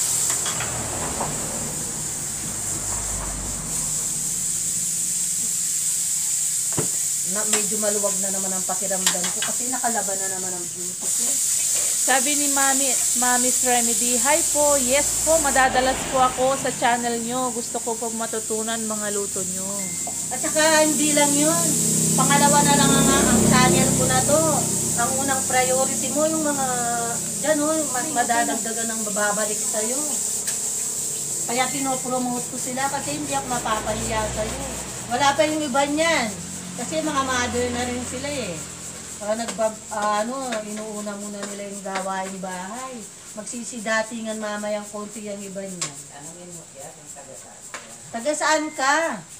Na, medyo maluwag na naman ang pakiramdam ko kasi nakalaban na naman ang beauty ko. Sabi ni Mami, Mami's Remedy, hi po, yes po, madadalas po ako sa channel nyo. Gusto ko po matutunan mga luto nyo. At saka hindi lang yun. Pangalawa na lang ang, ang channel ko na to. Ang unang priority mo yung mga Diyan o, mas madadagdagan ng babalik sa'yo. Kaya pinopromote ko sila kasi hindi ako mapapahiya sa'yo. Wala pa yung iba niyan. Kasi mga mother na rin sila eh. Uh, nagbab, ah, ano, inuuna muna nila yung gawain bahay. Magsisidatingan mamayang konti yung iba niya. Tanungin mo siya kung taga saan siya. Taga saan ka?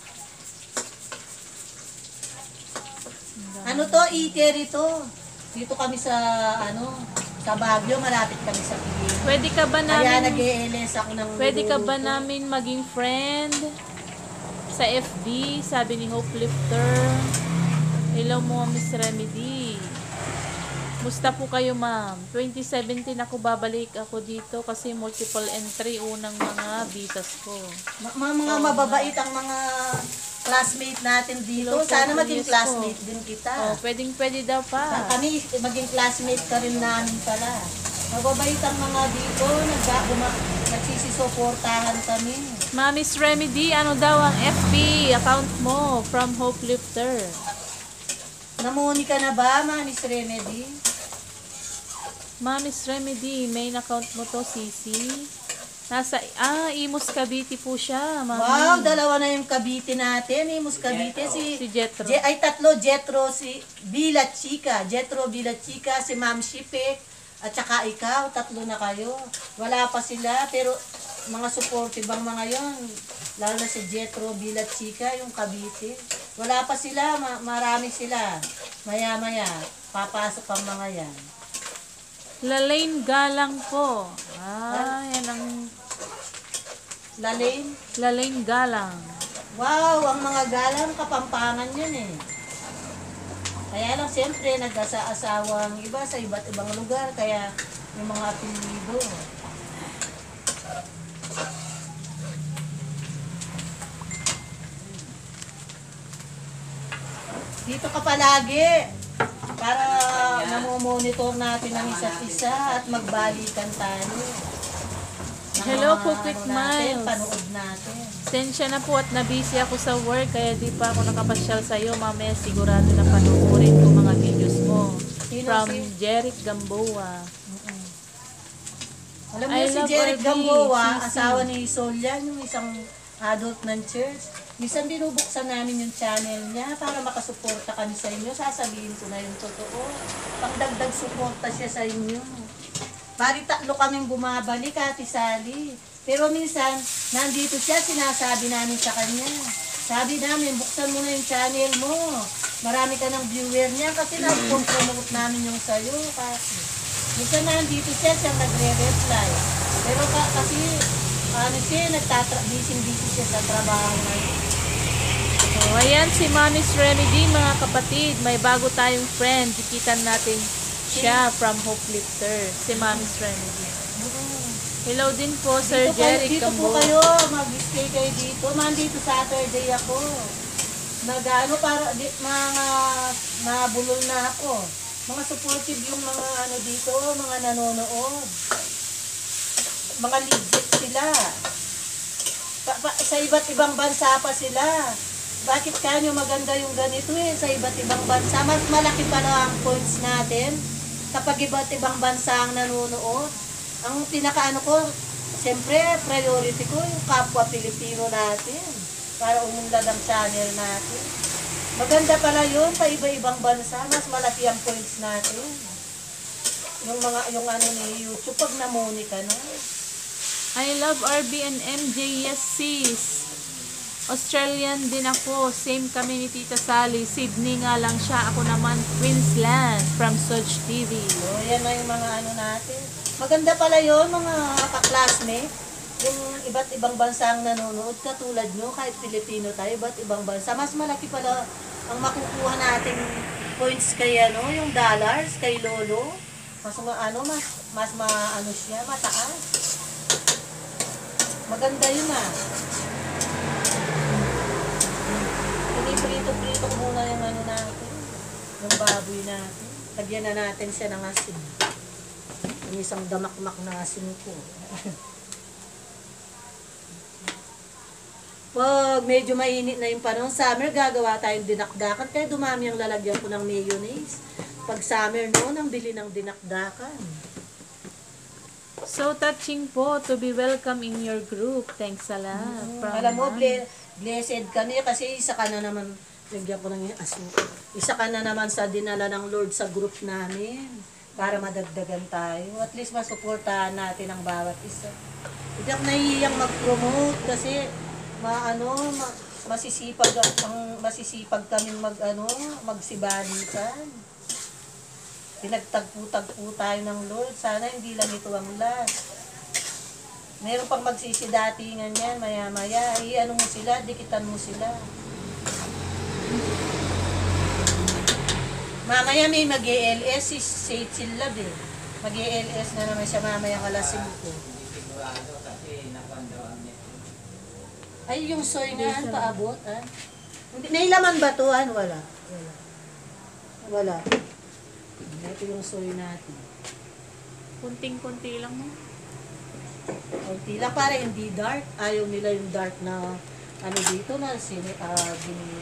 Ano to? Iter ito. Dito kami sa, ano, sa Baguio. Malapit kami sa Pilipinas. Pwede ka ba Kaya namin, nag-E L S ako ng pwede ka ba niluluto. namin maging friend sa F B? Sabi ni Hope Lifter. Hello mo, Miss Remedy. Musta po kayo, ma'am? twenty seventeen ako babalik ako dito kasi multiple entry unang mga bitas ko. Ma- mga, mga mababait ang mga classmate natin dito. Hello, Sana po, maging yes po. classmate din kita. Oh, pwedeng pwede daw Sa- pa. Kami, maging classmate ka rin namin pala. Mababait ang mga dito. Nagba- nagsisisuportahan kami. Ma'am, Miss Remedy, ano daw ang F B account mo from Hope Lifter? Namuni ka na ba, Manis Remedy? Ma'am, Miss Remedy, main account mo to, Sisi. Nasa, ah, Imus Cavite po siya, ma'am. Wow, dalawa na yung Cavite natin. Imus Cavite, si... Si Jetro. Je- ay, tatlo. Jetro, si Villa Chica. Jetro Villa Chica, si Ma'am Shipek, at saka ikaw. Tatlo na kayo. Wala pa sila, pero mga supportive ang mga yon. Lalo na si Jetro Villa Chica, yung Cavite. Wala pa sila, ma- marami sila. Maya-maya, papasok ang mga yan. Lalaine Galang po. Ah, yan ang Lalaine, Lalaine Galang. wow, ang mga galang kapampangan yun eh. Kaya lang siyempre nag-asa-asawa ang iba sa iba't ibang lugar, kaya yung mga apelido. Dito ka palagi para namomonitor natin ang isa't isa at magbalikan tayo. Ng Hello mga po, Quick ano natin, Miles. panood natin. Sensya na po at nabisi ako sa work kaya di pa ako nakapasyal sa iyo. Mamaya sigurado na panuorin ko mga videos mo. Sino From si- Jeric Gamboa. Alam mo I si love Jeric R B, Gamboa, Sisi. asawa ni Solian, yung isang adult ng church. Minsan binubuksan namin yung channel niya para makasuporta kami sa inyo. Sasabihin ko na yung totoo. Pangdagdag suporta siya sa inyo. Bari tatlo kaming bumabalik, Ate Sally. Pero minsan, nandito siya, sinasabi namin sa kanya. Sabi namin, buksan mo na yung channel mo. Marami ka ng viewer niya kasi nag-promote namin yung sayo. Kasi minsan nandito siya, siya nagre-reply. Pero ka, kasi, ano siya, nagtatra- busy-busy siya sa trabaho ngayon. So, ayan si Mommy's Remedy, mga kapatid. May bago tayong friend. Kikitan natin siya from Hope Lifter. Si Mommy's Remedy. Hello din po, Sir Dito, kayo, Jeric dito po Gamboa. kayo, mag-stay kayo dito. Nandito Saturday ako. Nagano para, di, mga, nabulol na ako. Mga supportive yung mga ano dito, mga nanonood. Mga legit sila. Pa, pa, sa iba't ibang bansa pa sila. Bakit kanyo maganda yung ganito eh, sa iba't ibang bansa? Mas malaki pa na ang points natin kapag iba't ibang bansa ang nanonood. Ang pinakaano ko, siyempre, priority ko yung kapwa Pilipino natin para umunlad ang channel natin. Maganda pala yun, pa iba-ibang bansa, mas malaki ang points natin. Yung mga, yung ano ni YouTube, pag namuni ka na. I love R B and M J, yes sis. Australian din ako, same kami ni Tita Sally. Sydney nga lang siya, ako naman Queensland from Soj T V. So, yan na yung mga ano natin. Maganda pala yun, mga ka-classmate. Yung iba't ibang bansa ang nanonood, katulad nyo, kahit Pilipino tayo, iba't ibang bansa. Mas malaki pala ang makukuha nating points kay ano, yung dollars, kay Lolo. Mas ma- ano, mas, mas maano siya, mataas. Maganda yun ah. Piniprito-prito ko muna yung ano natin, yung baboy natin. Lagyan na natin siya ng asin. Yung isang damakmak na asin ko. Pag medyo mainit na yung panahon, summer, gagawa tayong dinakdakan. Kaya dumami ang lalagyan ko ng mayonnaise. Pag summer noon, ang bili ng dinakdakan. So touching po to be welcome in your group. Thanks a lot. From Alam mo, Ma'am. ble- blessed kami kasi isa ka na naman, lagyan ko ng aso. Isa ka na naman sa dinala ng Lord sa group namin para madagdagan tayo. At least masuportahan natin ang bawat isa. Hindi ako nahihiyang mag-promote kasi maano, ma, masisipag ang masisipag kaming mag ano, magsibalikan. Pinagtagpo-tagpo tayo ng Lord. Sana hindi lang ito ang last. Meron pang magsisidatingan yan, maya-maya. I-ano mo sila, dikitan mo sila. Mamaya may mag-E L S, si Saint Silab eh. Mag-E L S na naman siya mamaya alas singko. Hindi sigurado kasi napandaw ang net. Ay, yung soy nga, ano, paabot, ah? Hindi, may laman ba to, ah? Wala. Wala. Wala. Ito yung soy natin. Kunting-kunti lang mo. Kunti lang para hindi dark. Ayaw nila yung dark na ano dito na sini ah binili.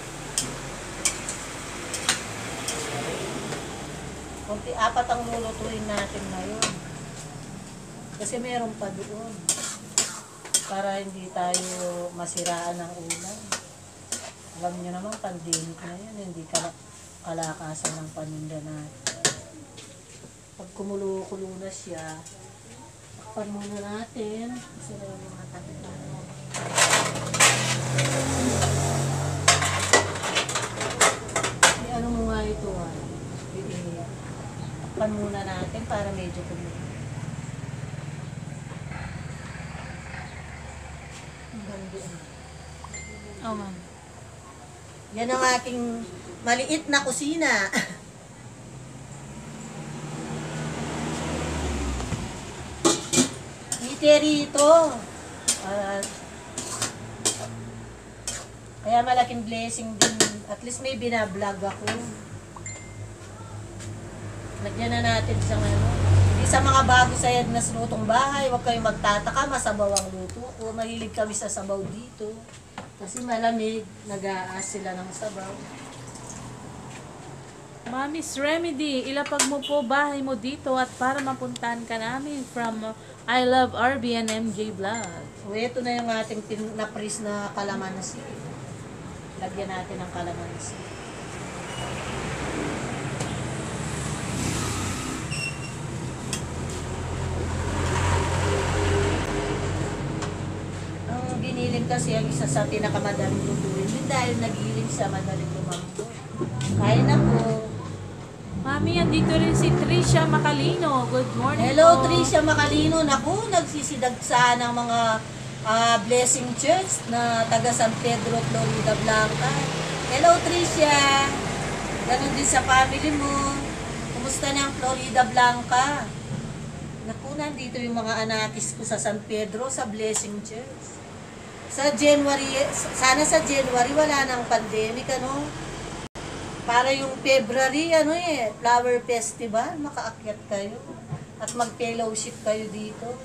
Kunti apat ang lulutuin natin ngayon. Kasi meron pa doon. Para hindi tayo masiraan ng ulam. Alam niyo naman pandemic na yun, hindi ka kalakasan ng paninda natin. Pag kumulo-kulo na siya, takpan muna natin. Kasi meron yung mga takpan. E, ano mo nga ito ah? E, takpan muna natin para medyo kumulo. Hanggang doon. Oh, ma'am. Yan ang aking maliit na kusina. Eatery ito. Uh, kaya malaking blessing din. At least may binablog ako. Lagyan na natin sa ano. Hindi sa mga bago sa Edna's Lutong Bahay. Huwag kayong magtataka. Masabaw ang luto ko. Mahilig kami sa sabaw dito. Kasi malamig. Nag-aas sila ng sabaw. Mami's Remedy, ilapag mo po bahay mo dito at para mapuntahan ka namin from uh, I Love R B and M J Vlog. So, ito na yung ating pin- na-freeze na kalamansi. Lagyan natin ng kalamansi. Ang biniling kasi ang isa sa pinakamadaling lutuin. Yun dahil nagiling siya, madaling lumambot. Kain na po. Mami, andito rin si Trisha Macalino. Good morning Hello, po. Tricia Macalino. Naku, nagsisidagsa ng mga ah, Blessing Church na taga San Pedro, Florida Blanca. Hello, Tricia. Ganon din sa family mo. Kumusta na ang Florida Blanca? Naku, nandito yung mga anakis ko sa San Pedro, sa Blessing Church. Sa January, sana sa January wala nang pandemic, ano? Para yung February, ano eh, Flower Festival, makaakyat kayo. At mag-fellowship kayo dito.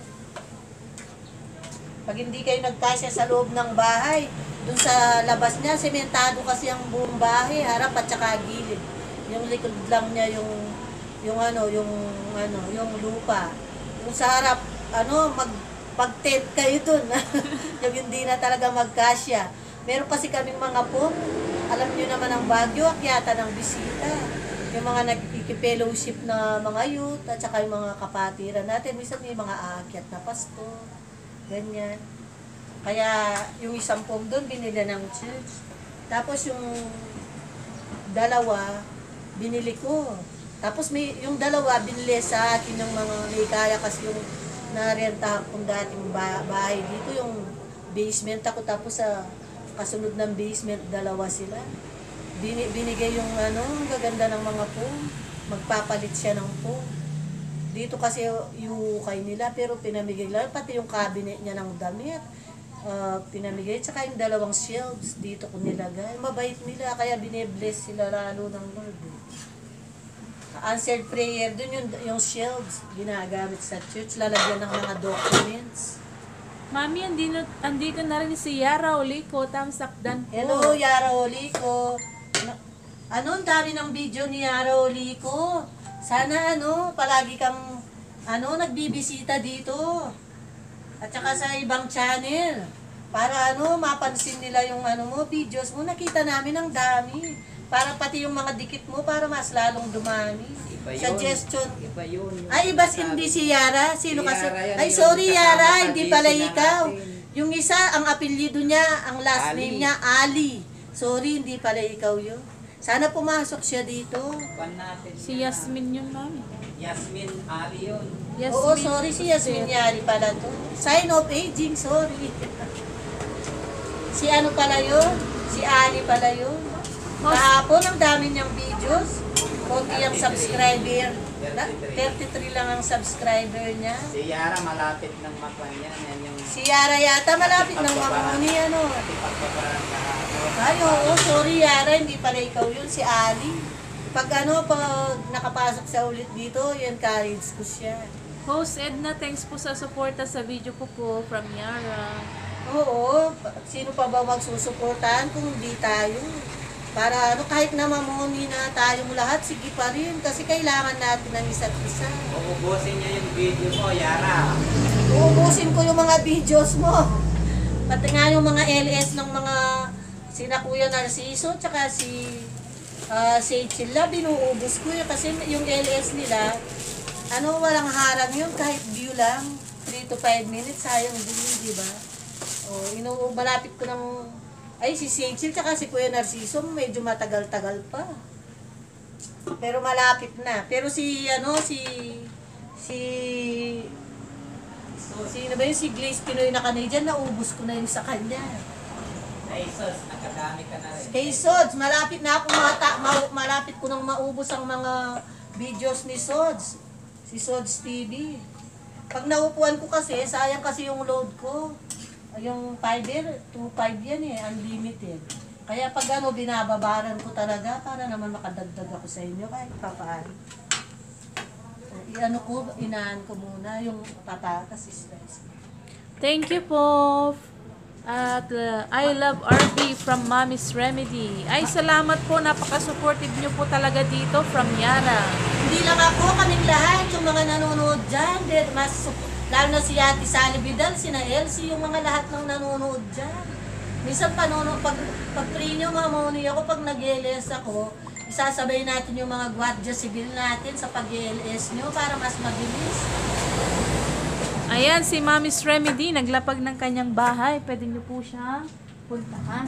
Pag hindi kayo nagkasya sa loob ng bahay, dun sa labas niya, sementado kasi ang buong bahay, harap at saka gilid. Yung likod lang niya yung, yung ano, yung, ano, yung lupa. Yung sa harap, ano, mag, pag-tent kayo dun. Yung hindi na talaga magkasya. Meron kasi kaming mga pong, alam niyo naman ang Baguio, akyata ng bisita. Yung mga nagkikipellowship na mga youth, at saka yung mga kapatiran natin, minsan may mga aakyat na pasto, ganyan. Kaya yung isang pong doon, binili ng church. Tapos yung dalawa, binili ko. Tapos may, yung dalawa, binili sa akin ng mga may kaya kasi yung narentahan kong dating ba- bahay dito, yung basement ako. Tapos sa kasunod ng basement, dalawa sila. Bini, binigay yung ano, ang gaganda ng mga pong. Magpapalit siya ng pong. Dito kasi yung ukay nila, pero pinamigay lang. Pati yung cabinet niya ng damit, uh, pinamigay. Tsaka yung dalawang shelves, dito ko nilagay. Mabait nila, kaya binibless sila lalo ng Lord. Answered prayer, dun yung, yung shelves, ginagamit sa church. Lalagyan ng mga documents. Mami, andito, andito na rin si Yara Olico, Tamsakdan po. Hello, Yara Olico. Ano- Ano, ang dami ng video ni Yara Olico. Sana ano, palagi kang ano, nagbibisita dito. At saka sa ibang channel. Para ano, mapansin nila yung ano mo, videos mo. Nakita namin ang dami. Para pati yung mga dikit mo, para mas lalong dumami. Iba yun. Suggestion. Iba yun. Yung Ay, iba sinasabi. hindi si Yara. Sino Si kasi? Yara yan, Ay, yung sorry kasama Yara, sa hindi G C pala na ikaw. natin. Yung isa, ang apelyido niya, ang last Ali. name niya, Ali. Sorry, hindi pala ikaw yun. Sana pumasok siya dito. Pan natin Si yan, Yasmin yun, mami. ah. Yasmin Ali yun. Yasmin. Oo, sorry si Yasmin Yari pala to. Sign of aging, sorry. Si ano pala yun? Si Ali pala yun. Kahapon, ang dami niyang videos. Konti ang subscriber. Na- thirty-three lang ang subscriber niya. Si Yara malapit ng makwan yan. Yan yung Si Yara yata malapit ng mamuni, ano. pati pagbabarang kahapon. Ay, oo, sorry Yara, hindi pala ikaw yun, si Ali. Pag ano, pag nakapasok sa ulit dito, yan, encourage ko siya. Host Edna, thanks po sa suporta sa video ko po from Yara. Oo, pa- sino pa ba magsusuportahan kung hindi tayo? Para ano, kahit na mamuni na tayong lahat, sige pa rin. Kasi kailangan natin ng isa't isa. Uubusin niya yung video mo, Yara. Uubusin ko yung mga videos mo. Pati nga yung mga L S ng mga sina Kuya Narciso, tsaka si uh, Sage sila, binuubos ko yun. Kasi yung L S nila, ano, walang harang yun. Kahit view lang, three to five minutes, sayang din yun, di ba? O, inu malapit ko ng... Ay, si Sage tsaka si Kuya Narciso, medyo matagal-tagal pa. Pero malapit na. Pero si, ano, si... Si... So, sino ba yun? Si Glaze Pinoy na Canadian, naubos ko na yun sa kanya. Ay, sus, nakadami ka na rin. Kay Sods, malapit na ako mata, ma, malapit ko nang maubos ang mga videos ni Sods. Si Sods T V. Pag naupuan ko kasi, sayang kasi yung load ko. Yung fiber, two point five yan eh, unlimited. Kaya pag ano, binababaran ko talaga para naman makadagdag ako sa inyo kahit papaano. So, i-ano ko, inaan ko muna yung patatas is rice. Thank you po. At uh, I love R B from Mommy's Remedy. Ay, salamat po. Napaka-supportive nyo po talaga dito from Yara. Hindi lang ako, kaming lahat, yung mga nanonood dyan, they're mas, lalo na si Ate Sally Vidal, sina Elsie, yung mga lahat ng nanonood dyan. Minsan panonood, pag, pag free nyo, mamuni ako, pag nag-L S ako, isasabay natin yung mga gwardiya civil natin sa pag-L S nyo para mas mabilis. Ayan, si Mommy's Remedy, naglapag ng kanyang bahay. Pwede nyo po siyang puntahan.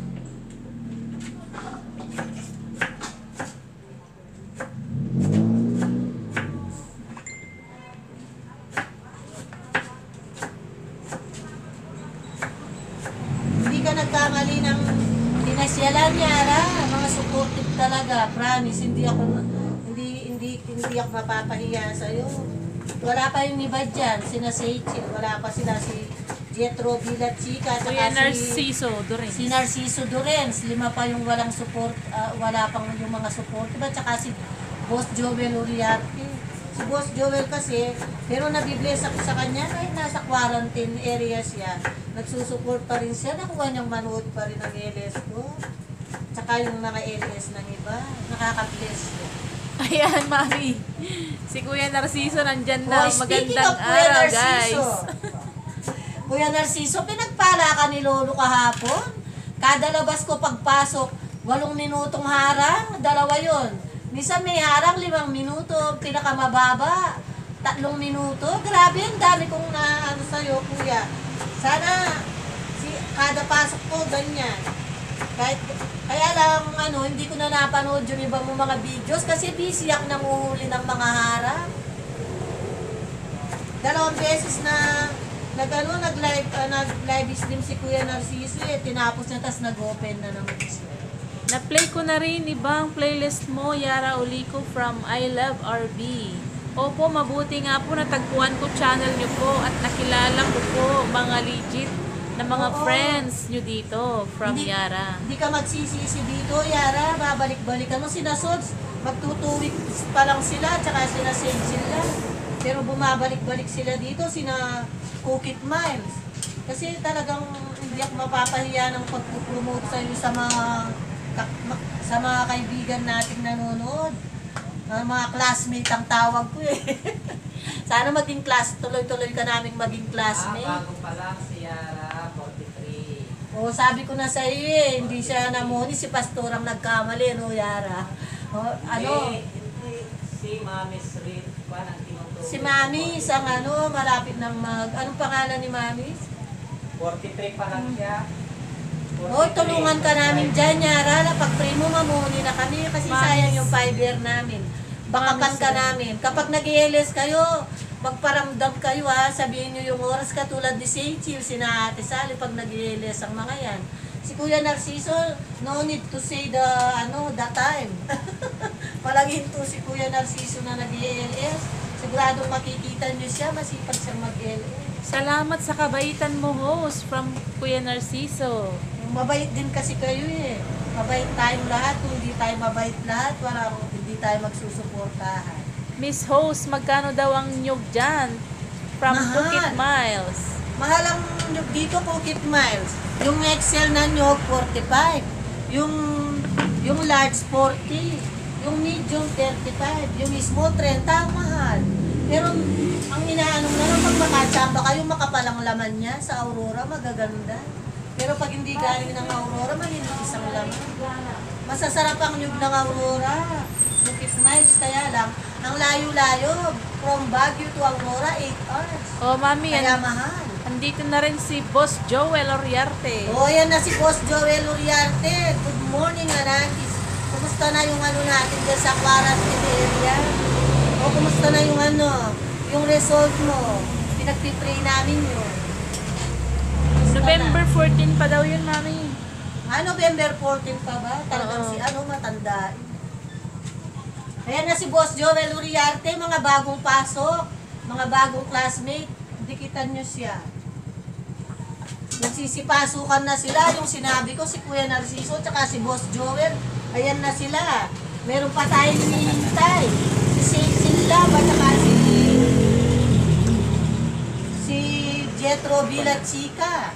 Hindi ka nagkamali ng pinasyalan, Yara. Mga supportive talaga, promise. Hindi ako, hindi, hindi, hindi ako mapapahiya sa'yo. Wala pa yung iba dyan, sina Seichi, wala pa sila si Jetro Villachica, Kuya saka si, Narciso, Doreen. si Narciso Durens, lima pa yung walang support, ah, wala pang yung mga support, diba? Tsaka si Boss Joel Uriarte. Si Boss Joel kasi, pero nabibless ako sa kanya kahit nasa quarantine area siya, nagsusupport pa rin siya, nakuha niyang manood pa rin ng L S ko. Tsaka yung mga L S ng iba, nakaka-bless siya. Ayan, Mami. Si Kuya Narciso nandyan na. Oh, speaking Magandang of Kuya araw, Narciso, guys. Kuya Narciso, pinagpala ka ni Lolo kahapon. Kada labas ko pagpasok, walong minutong harang, dalawa yon. Minsan may harang, limang minuto, pinakamababa, tatlong minuto. Grabe, ang dami kong na ano sa'yo, Kuya. Sana, si, kada pasok ko, ganyan. Kahit, kaya lang, ano, hindi ko na napanood yung ibang mo mga videos kasi busy ako nanguhuli ng mga harang. Dalawang beses na nag ano, nag-live uh, nag-live stream si Kuya Narciso eh, tinapos niya tas nag-open na naman siya. Na-play ko na rin ibang playlist mo, Yara Olico from I Love R B. Opo, mabuti nga po natagpuan ko channel nyo po at nakilala ko po mga legit na mga Oo. friends nyo dito from Hindi- Yara. Hindi ka magsisisi dito, Yara, babalik-balikan mo sina Sods, magtutuwik pa lang sila, tsaka sina Sage sila. Pero bumabalik-balik sila dito, sina Cookit Miles. Kasi talagang hindi ako mapapahiya ng pag-promote sa iyo sa mga ka- ma- sa mga kaibigan nating nanonood. Mga, mga classmate ang tawag ko eh. Sana maging class, tuloy-tuloy ka naming maging Ah, classmate. bago pa lang si Yara, forty-three. O, sabi ko na sa iyo eh, hindi siya namuni, si Pastor ang nagkamali, no, Yara? O, ano, Eh, hindi, si Mami Srit pa nang tinuturo. si Mami, isang ano, malapit ng mag, anong pangalan ni Mami? forty-three pa lang siya. O, tulungan ka namin dyan, Yara, pag pray mo, mamuni na kami, kasi Mami. sayang yung five year namin. Bakapan ka Mami, namin. Kapag nag-I L S kayo, magparamdam kayo ha, sabihin nyo yung oras katulad ni Saint Chill, sina Ate Sally, pag nag-I L S ang mga yan. Si Kuya Narciso, no need to say the, ano, the time. Palaging to si Kuya Narciso na nag-I L S. Siguradong makikita nyo siya, masipag siyang mag-I L S. Salamat sa kabaitan mo, host, from Kuya Narciso. Mabait din kasi kayo eh. Mabait tayong lahat. Kung hindi tayo mabait lahat, wala, hindi tayo magsusuportahan. Miss Host, magkano daw ang nyug dyan? From Mahal. Bukit Miles. Mahal ang nyug dito, Bukit Miles. Yung Excel na nyug, forty-five. Yung, yung large, forty. Yung medium, thirty-five. Yung small, thirty, ang mahal. Pero ang inaano na lang, pag makatsamba kayo, makapalang laman niya sa Aurora, magaganda. Pero pag hindi galing ng Aurora, malinis isang laman. Masasarap ang nyug ng Aurora. Bukit Miles, kaya lang, ang layo-layo, from Baguio to Aurora, eight hours. Oh, mami, Kaya an- mahal. andito na rin si Boss Joel Oriarte. O, yan na si Boss Joel Uriarte. Good morning, Anakis. Kumusta na yung ano natin dyan sa quarantine area? O, kumusta na yung ano, yung result mo? Pinagpipray namin yun. Kumusta November na? fourteen pa daw yun, mami. Ah, November fourteen pa ba? Talagang Oo. si ano, matanda. Ayan na si Boss Joel Uriarte, mga bagong pasok, mga bagong classmate. Dikitan nyo siya. Nagsisipasukan na sila. Yung sinabi ko, si Kuya Narciso, tsaka si Boss Joel, ayan na sila. Meron pa tayong hinihintay. Si Cecil Lab, at saka si si Jetro Villachica.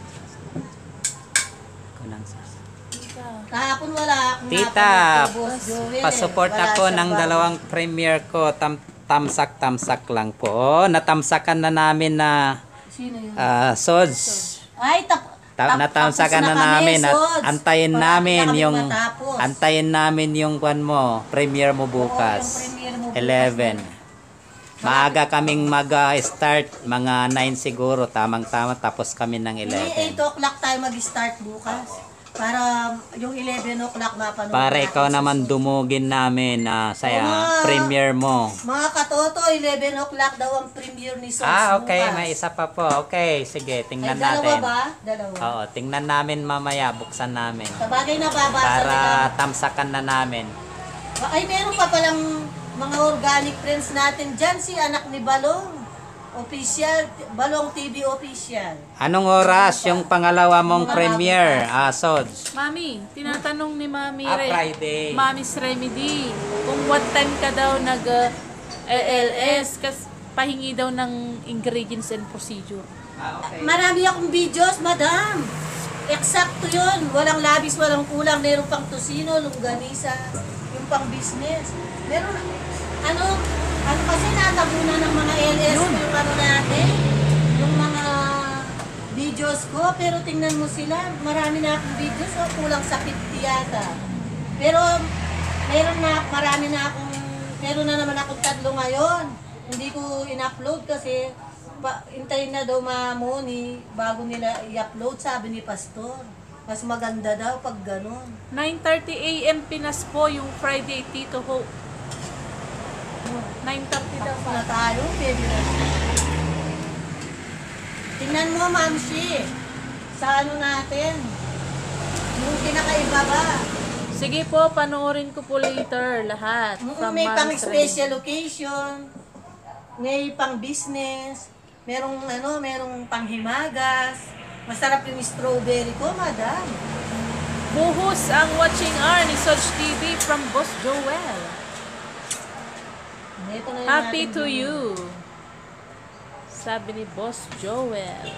Kahapon wala akong Tita, napanood kay Boss Joel eh. pasupport Wala ako siyang ng bago. dalawang premiere ko. Tam tamsak-tamsak lang po. Oh, natamsakan na namin na Sino yun? ah, Sods. Ay, tap, Ta- tap- natamsakan tapos na, kami, namin at Sods. antayin Palapit namin na kami yung matapos. antayin namin yung kwan mo, premiere mo Oo, bukas. yung premiere mo bukas eleven. na. Maaga kaming mag-start, mga nine siguro, tamang-tama, tapos kami ng Hindi, eleven. eight o'clock tayo mag-start bukas. Para yung eleven o'clock mapanood Para natin ikaw sa naman Sods. dumugin namin ah, sa Oo nga. premiere mo. Mga katoto, eleven o'clock daw ang premiere ni Sods Ah, okay. bukas. May isa pa po. Okay, sige. Ay, Tingnan dalawa natin. ba? Dalawa. Oo, tingnan namin mamaya. Buksan namin. Sabagay nababasa Para nila. tamsakan na namin. Ay, meron pa palang mga organic friends natin dyan. Si anak ni Balong. Official. Balong T V official. Anong oras yung pangalawa mong premiere, ah, Sods? Mami, tinatanong ni Mami Ah, Re- Friday. Mami's Remedy kung what time ka daw nag uh, A L S kas pahingi daw ng ingredients and procedure. Ah, okay. Marami akong videos, madam. Eksakto yun. Walang labis, walang kulang. Meron pang tosino, longganisa, yung pang business. Meron, ano, ano kasi natabunan ng mga L S ko yung ano natin, yung mga videos ko. Pero tingnan mo sila, marami na akong videos, oh, kulang sa fifty yata. Pero meron na, marami na akong, meron na naman akong tatlo ngayon. Hindi ko in-upload kasi pa, hintayin na daw mamuni bago nila i-upload, sabi ni Pastor. Mas maganda daw pag ganun. nine thirty a m Pinas po yung Friday, Tito Ho. nine thirty daw Tapos pa. na tayo, pwede na. Tingnan mo, Ma'am Shi, sa ano natin, yung pinakaiba ba? Sige po, panoorin ko po later lahat. Mm, from may pang Mami's special occasion, may pang business, merong ano, merong pang himagas. Masarap yung strawberry ko, madam. Remedy. Buhos ang watching hour ni Soj T V from Boss Joel. Ito na yung Happy ating to video. you. Sabi ni Boss Joel.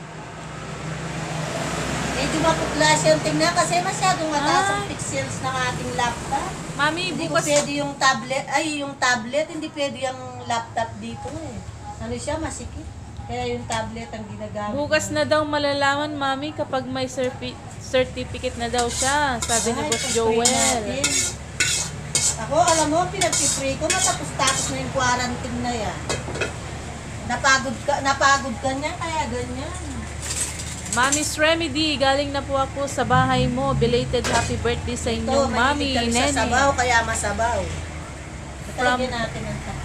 Medyo mapukla siyang tingnan kasi masyadong mataas ang Ay. pixels ng ating laptop. Mami, Hindi ko bukas pwede yung tablet, ay yung tablet, hindi pwede yung laptop dito eh. Ano siya, masikip. Kaya yung tablet ang ginagamit. Bukas na daw malalaman, Mami, kapag may certi- certificate na daw siya. Sabi ni Ay, Boss pag-pray Joel. natin. Ako, alam mo, pinag-pray ko, matapos-tapos na yung quarantine na yan. Napagod ka, napagod ka niya, kaya ganyan. Mami's Remedy, galing na po ako sa bahay mo. Belated happy birthday sa Ito, inyong Mami, mahilig kami sa Nene. sabaw, kaya masabaw. From- From... natin ang ta-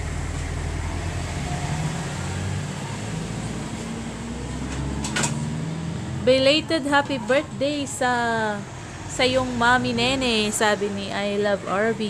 Belated happy birthday sa sa iyong Mami Nene, sabi ni I Love R B.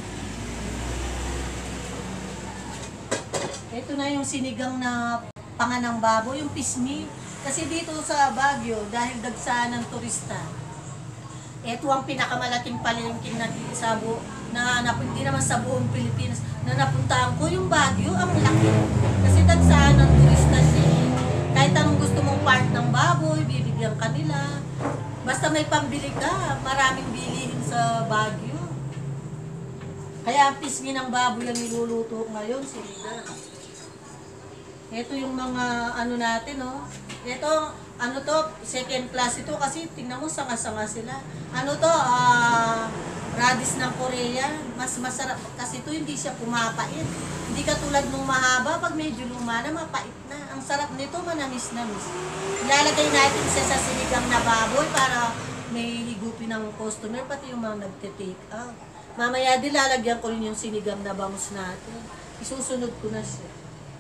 Ito na yung sinigang na panganang baboy, yung pismi. Kasi dito sa Baguio, dahil dagsaan ng turista, ito ang pinakamalaking palengke na di- sa bu na, na hindi naman sa buong Pilipinas na napuntahan ko yung Baguio, ang laki. Kasi dagsaan ng turista siya. eh. Kahit anong gusto mong part ng baboy, bibigyan ka nila. Basta may pambili ka, maraming bilihin sa Baguio. Kaya ang pisngi ng baboy ang niluluto ngayon, sinigang. Ito yung mga ano natin, no? Ito, ano to, second class ito kasi tingnan mo, sanga-sanga sila. Ano to, ah, radish ng Korea. Mas masarap kasi ito, hindi siya pumapait. Hindi katulad nung mahaba, pag medyo luma na, mapait na. Ang sarap nito, manamis-namis. Ilalagay natin siya sa sinigang na baboy para may higupin ng customer, pati yung mga nagte-take out. Mamaya din lalagyan ko rin yung sinigang na bangus natin. Isusunod ko na siya.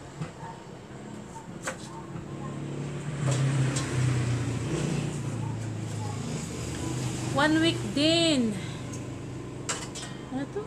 One week din. Ano to?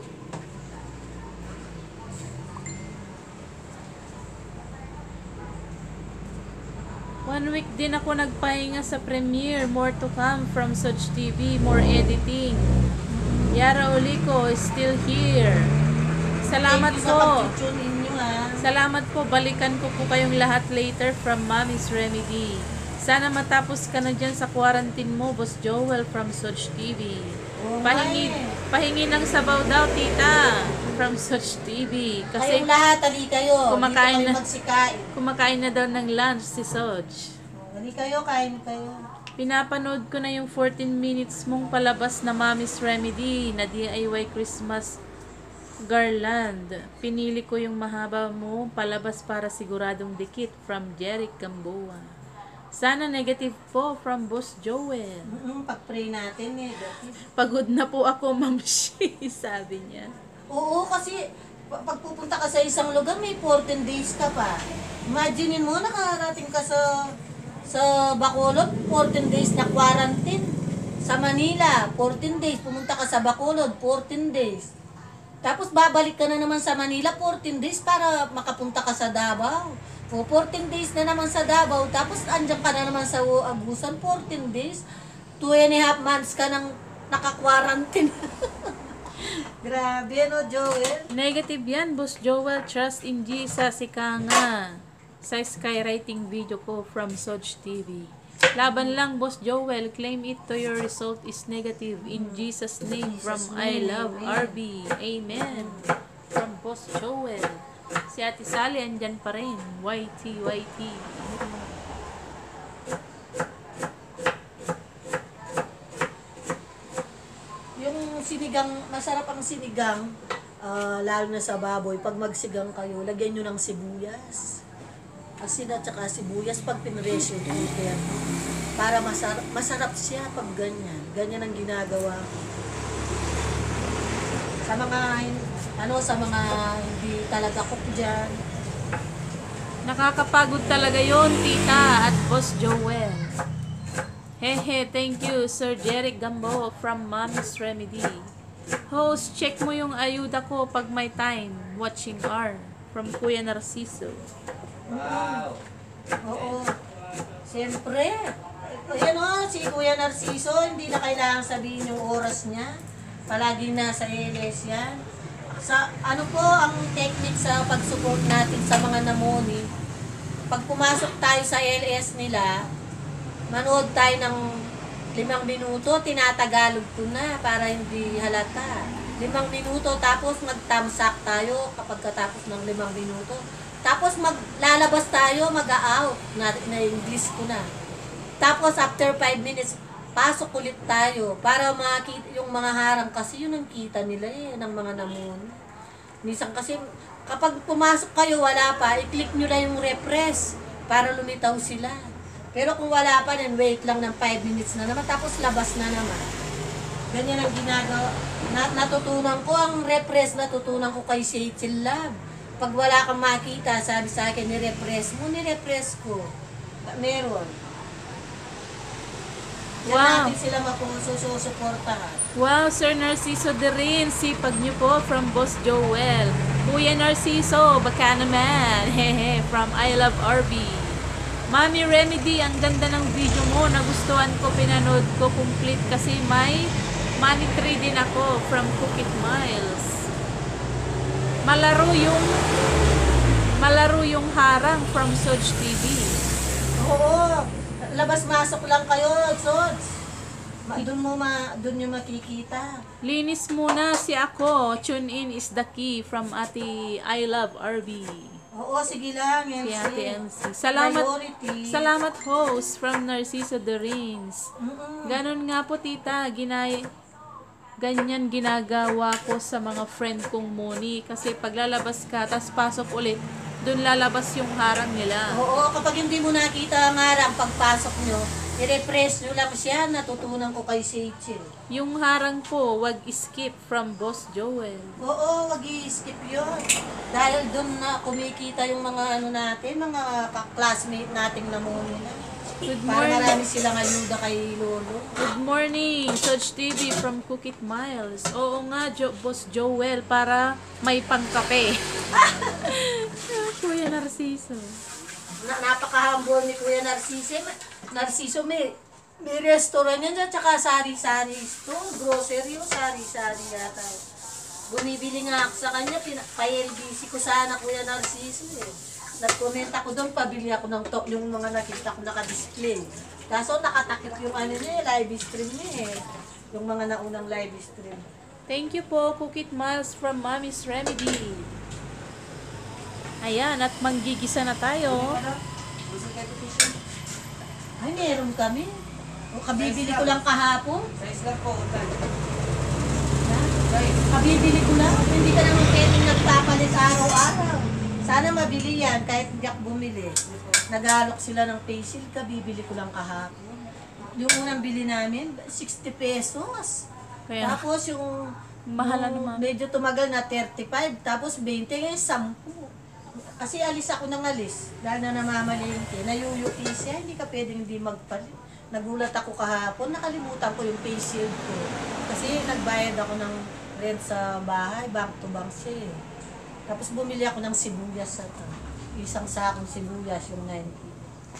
One week din ako nagpahinga sa Premiere. More to come from Such T V. More editing. Yara Olico is still here. Salamat Thank you sa po. pag-tune inyo, ha. Salamat po. Balikan ko po kayong lahat later from Mommy's Remedy. Sana matapos ka na dyan sa quarantine mo, Boss Joel from Such T V. Oo nga Pahingi, eh. pahingi ng sabaw daw, tita, from Such T V. Kasi Kayong lahat, ali kayo. kumakain Dito kayo na- magsikain. kumakain na daw ng lunch si Soj. Ali kayo, kain kayo. Pinapanood ko na yung fourteen minutes mong palabas na Mommy's Remedy na D I Y Christmas garland. Pinili ko yung mahaba mo palabas para siguradong dikit from Jeric Gamboa. Sana negative po from Boss Joel. Mm, pag-pray natin eh. Pagod na po ako, Ma'am Shi, sabi niya. Oo, kasi pa- pag pupunta ka sa isang lugar, may fourteen days ka pa. Imagine mo, nakarating ka sa sa Bacolod, fourteen days na quarantine. Sa Manila, fourteen days. Pumunta ka sa Bacolod, fourteen days. Tapos babalik ka na naman sa Manila, fourteen days para makapunta ka sa Davao. O fourteen days na naman sa Davao, tapos andyan ka na naman sa Agusan, fourteen days. Two and a half months ka nang naka-quarantine. Grabe, no, Joel? Negative yan, Boss Joel. Trust in Jesus, ika nga. Sa skywriting video ko from Soj T V. Laban lang, Boss Joel. Claim it to your result is negative. In Jesus' name, from I Love R B. Amen. From Boss Joel. Si Ate Sally, andyan pa rin. Y T, Y T. Yung sinigang, masarap ang sinigang, ah, lalo na sa baboy. Pag magsigang kayo, lagyan nyo ng sibuyas. Asin at saka sibuyas pag pinresyo cooker. Para masarap, masarap siya pag ganyan. Ganyan ang ginagawa ko. Sa mga, hin- ano, sa mga hindi talaga cook dyan. Nakakapagod talaga yon, tita at Boss Joel. Hehe, thank you, Sir Jeric Gamboa from Mommy's Remedy. Host, check mo yung ayuda ko pag may time. Watching R from Kuya Narciso. Wow! Oo. Siyempre. Ayan o, si Kuya Narciso, hindi na kailangan sabihin yung oras niya. Palagi nasa L S yan. Sa, ano po ang technique sa pag-support natin sa mga namoni? Pag pumasok tayo sa L S nila, manood tayo ng limang minuto, tinatagalog ko na para hindi halata. Limang minuto, tapos mag-thumbsuck tayo kapag katapos ng limang minuto. Tapos maglalabas tayo, mag-out. Na, na English ko na. Tapos after five minutes, pasok ulit tayo para makita yung mga harang kasi yun ang kita nila eh, ng mga namon. Minsan kasi, kapag pumasok kayo, wala pa, i-click nyo lang yung refresh para lumitaw sila. Pero kung wala pa, then wait lang ng five minutes na naman, tapos labas na naman. Ganyan ang ginagawa. Na, natutunan ko ang refresh, natutunan ko kay Seychil Lab. Pag wala kang makita, sabi sa akin, ni-refresh mo, ni-refresh ko. Meron. Yan Wow. natin sila mapususuportahan. Wow, Sir Narciso de Rin, sipag niyo po from Boss Joel. Kuya Narciso, baka naman. Hehe, from I Love R B. Mami Remedy, ang ganda ng video mo. Nagustuhan ko, pinanood ko complete kasi may money tree din ako from Cookit Miles. Malaro yung malaro yung harang from Soj T V. Oo. Labas-masok lang kayo, Sods. Ma- Doon mo ma, doon nyo makikita. Linis muna si ako. Tune in is the key from Ate I Love R B. Oo, sige lang, M C. Si Ate M C. Salamat, Priority. salamat host from Narciso de Rins. Mm-mm. Ganon nga po tita, ginay, ganyan ginagawa ko sa mga friend kong Moni. Kasi paglalabas ka, tas pasok ulit, dun lalabas yung harang nila. Oo, kapag hindi mo nakita ang harang pagpasok nyo, i-refresh nyo lang siya, natutunan ko kay Seychil. Yung harang po, wag skip from Boss Joel. Oo, wag i-skip yun. Dahil doon na kumikita yung mga ano natin, mga ka-classmate nating namuni na. Good Para morning. marami silang ayuda kay Lolo. Good morning, Soj T V from Cookit Miles. Oo nga, jo Boss Joel, para may pangkape. Kuya Narciso. Na, napaka-humble ni Kuya Narciso. Narciso, may, may restaurant yan at saka sari-sari store, grocery o sari-sari yata. Bumibili nga ako sa kanya, pina- pa-L B C ko sana Kuya Narciso eh. Nag-comment ako doon, pabili ako ng to, yung mga nakita ko naka-display. Kaso nakatakip yung ano niya, live stream niya eh. Yung mga naunang live stream. Thank you po, Cookit Miles from Mommy's Remedy. Ayan, at manggigisa na tayo. Ay, meron kami. O, kabibili ko lang kahapon. Size lang po, utan. Kabibili ko lang. Hindi ka naman pwedeng nagpapalit araw-araw. Sana mabili yan kahit hindi ako bumili. Nagalok sila ng face shield, kabibili ko lang kahapon. Yung unang bili namin, sixty pesos. Kaya, Tapos yung Mahala yung naman. medyo tumagal na thirty-five, tapos twenty, ngayon ten. Kasi alis ako ng alis. Dahil na namamalingke. Nayuyuki siya, hindi ka pwedeng hindi magpalit. Nagulat ako kahapon, nakalimutan ko yung face shield ko. Kasi nagbayad ako ng rent sa bahay, bank to bank siya eh. Tapos bumili ako ng sibuyas sa isang sakong sibuyas, yung ninety.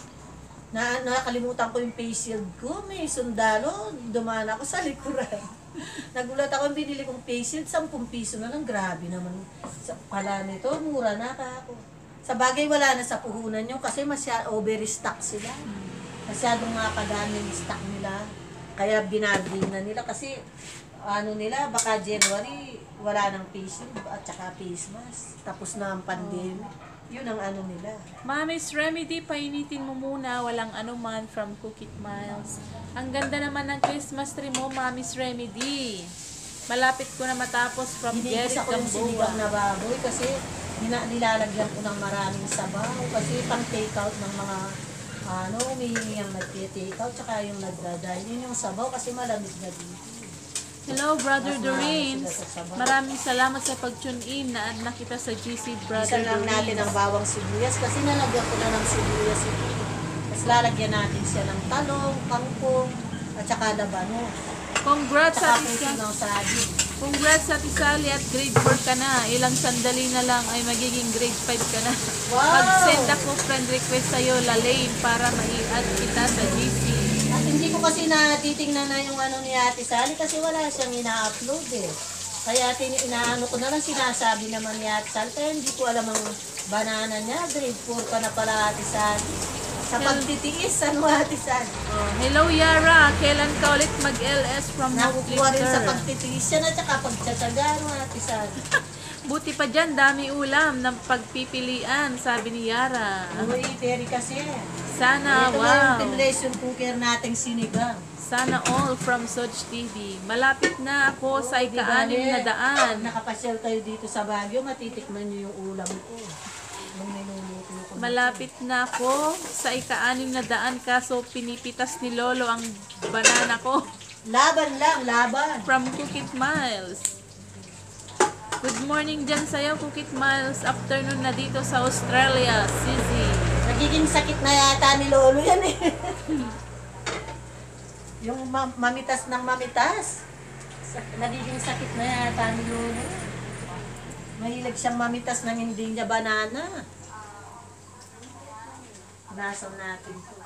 Na, nakalimutan ko yung face shield ko, may sundalo, dumaan ako sa likuran. Nagulat ako, binili kong face shield, ten piso na lang, grabe naman. Sa pala nito, mura na ka ako. Sa bagay, wala na sa puhunan nyo kasi masya overstock sila. Masyadong mga kadami yung stock nila. Kaya binaging na nila kasi ano nila, baka January, wala nang face shield at saka face mask. Tapos na ang pandemic. Yun ang ano nila. Mommy's Remedy, painitin mo muna, walang anuman from Cookit Miles. Ang ganda naman ng Christmas tree mo, Mommy's Remedy. Malapit ko na matapos from Jerry Hinigis ako yung sinigang Gamboa. na baboy kasi nila, nilalagyan ko ng maraming sabaw. Kasi pang take out ng mga ano, umihingi ang nag-take out tsaka yung nagda-dine. Yun yung sabaw kasi malamig na dito. Hello, Brother Mas Doreen. marami sila sa sabaw. Maraming salamat sa pag-tune in na na kita sa G C Brother Isa lang natin ang Doreen. bawang sibuyas kasi nalagyan ko na ng sibuyas ito. Tapos lalagyan natin siya ng talong, kangkong, at saka labano. Congrats Tsaka sa puso isa. ng saging. Congrats sa Tisali at grade four ka na. Ilang sandali na lang ay magiging grade five ka na. Wow! Mag-send ako friend request sa'yo, Lalaine, para mai-add kita sa G C. At hindi ko kasi natitingnan na yung ano ni Ate Sally kasi wala siyang ina-upload eh. Kaya tin inaano ko na lang, sinasabi naman ni Ate Sally, kaya hindi ko alam ang banana niya, grade four pa na pala Ate Sally. Sa pagtitiis, ano Ate Sally? Oh, hello Yara, kailan ka ulit mag-L S from Nakukuha rin sa Hoplifter? pagtitiis yan at saka pagtsatsaga, ano Ate Sally? Buti pa dyan, dami ulam ng pagpipilian, sabi ni Yara. Uy, Terry kasi. Sana, Ito na yung wow. timulation cooker nating sinigang. Sana all from Soj T V. Malapit na ako sa Di ika-anim bale, na daan. Nakapasyal kayo dito sa Baguio, matitikman nyo yung ulam ko. Nung niluluto ko. Malapit na ako sa ika-anim na daan kaso pinipitas ni Lolo ang banana ko. Laban lang, laban. From Cookit Miles. Good morning dyan sa'yo, Cookit Miles. Afternoon na dito sa Australia, Sisi. Nagiging sakit na yata ni Lolo yan eh. Yung ma- mamitas ng mamitas. Sa- nagiging sakit na yata ni Lolo. Mahilig siyang mamitas ng hindi niya banana. Nasa natin to.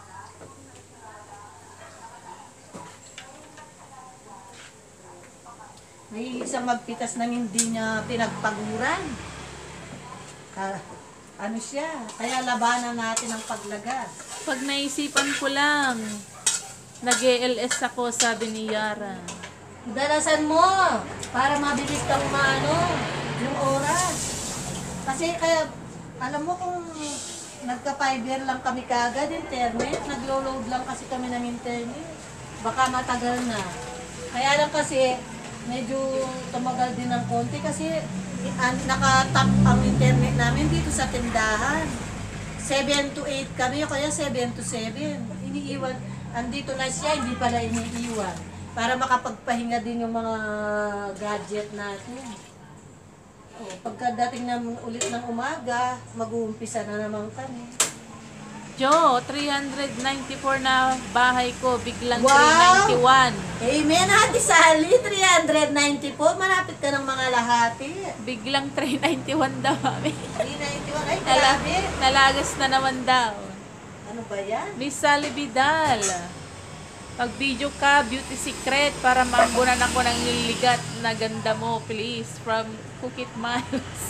Mahilig siyang magpitas ng hindi niya pinagpaguran. Ah, ano siya? Kaya labanan natin ang paglagas. Pag naisipan ko lang, nag-L S ako, sabi ni Yara. Dalasan mo para mabilis kang maano yung oras. Kasi kaya, alam mo kung nagka-fiber lang kami kagad internet, naglo-load lang kasi kami ng internet. Baka matagal na. Kaya lang kasi, medyo tumagal din ng konti kasi an, naka-tap ang internet namin dito sa tindahan. seven to eight kami, kaya seven to seven. Iniiwan, andito na siya, hindi pala iniiwan. Para makapagpahinga din yung mga gadget natin. O, pagkadating na ulit ng umaga, mag-uumpisa na naman kami. Jo, three ninety-four na bahay ko, biglang Wow! three ninety-one. Amen, Ate Sally, three ninety-four, malapit ka ng mga lahati. Biglang three ninety-one daw kami. three ninety-one, ay Nala, grabe. nalagas na naman daw. Ano ba yan? Miss Sally Vidal, pag video ka, beauty secret, para maambunan ako ng niligat na ganda mo, please. From Cookit Miles.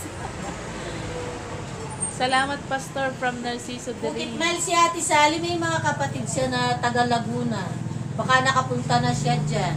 Salamat, Pastor, from Narciso Bukit Dere. Mel, si Ate Sally, may mga kapatid siya na taga Laguna. Baka nakapunta na siya dyan.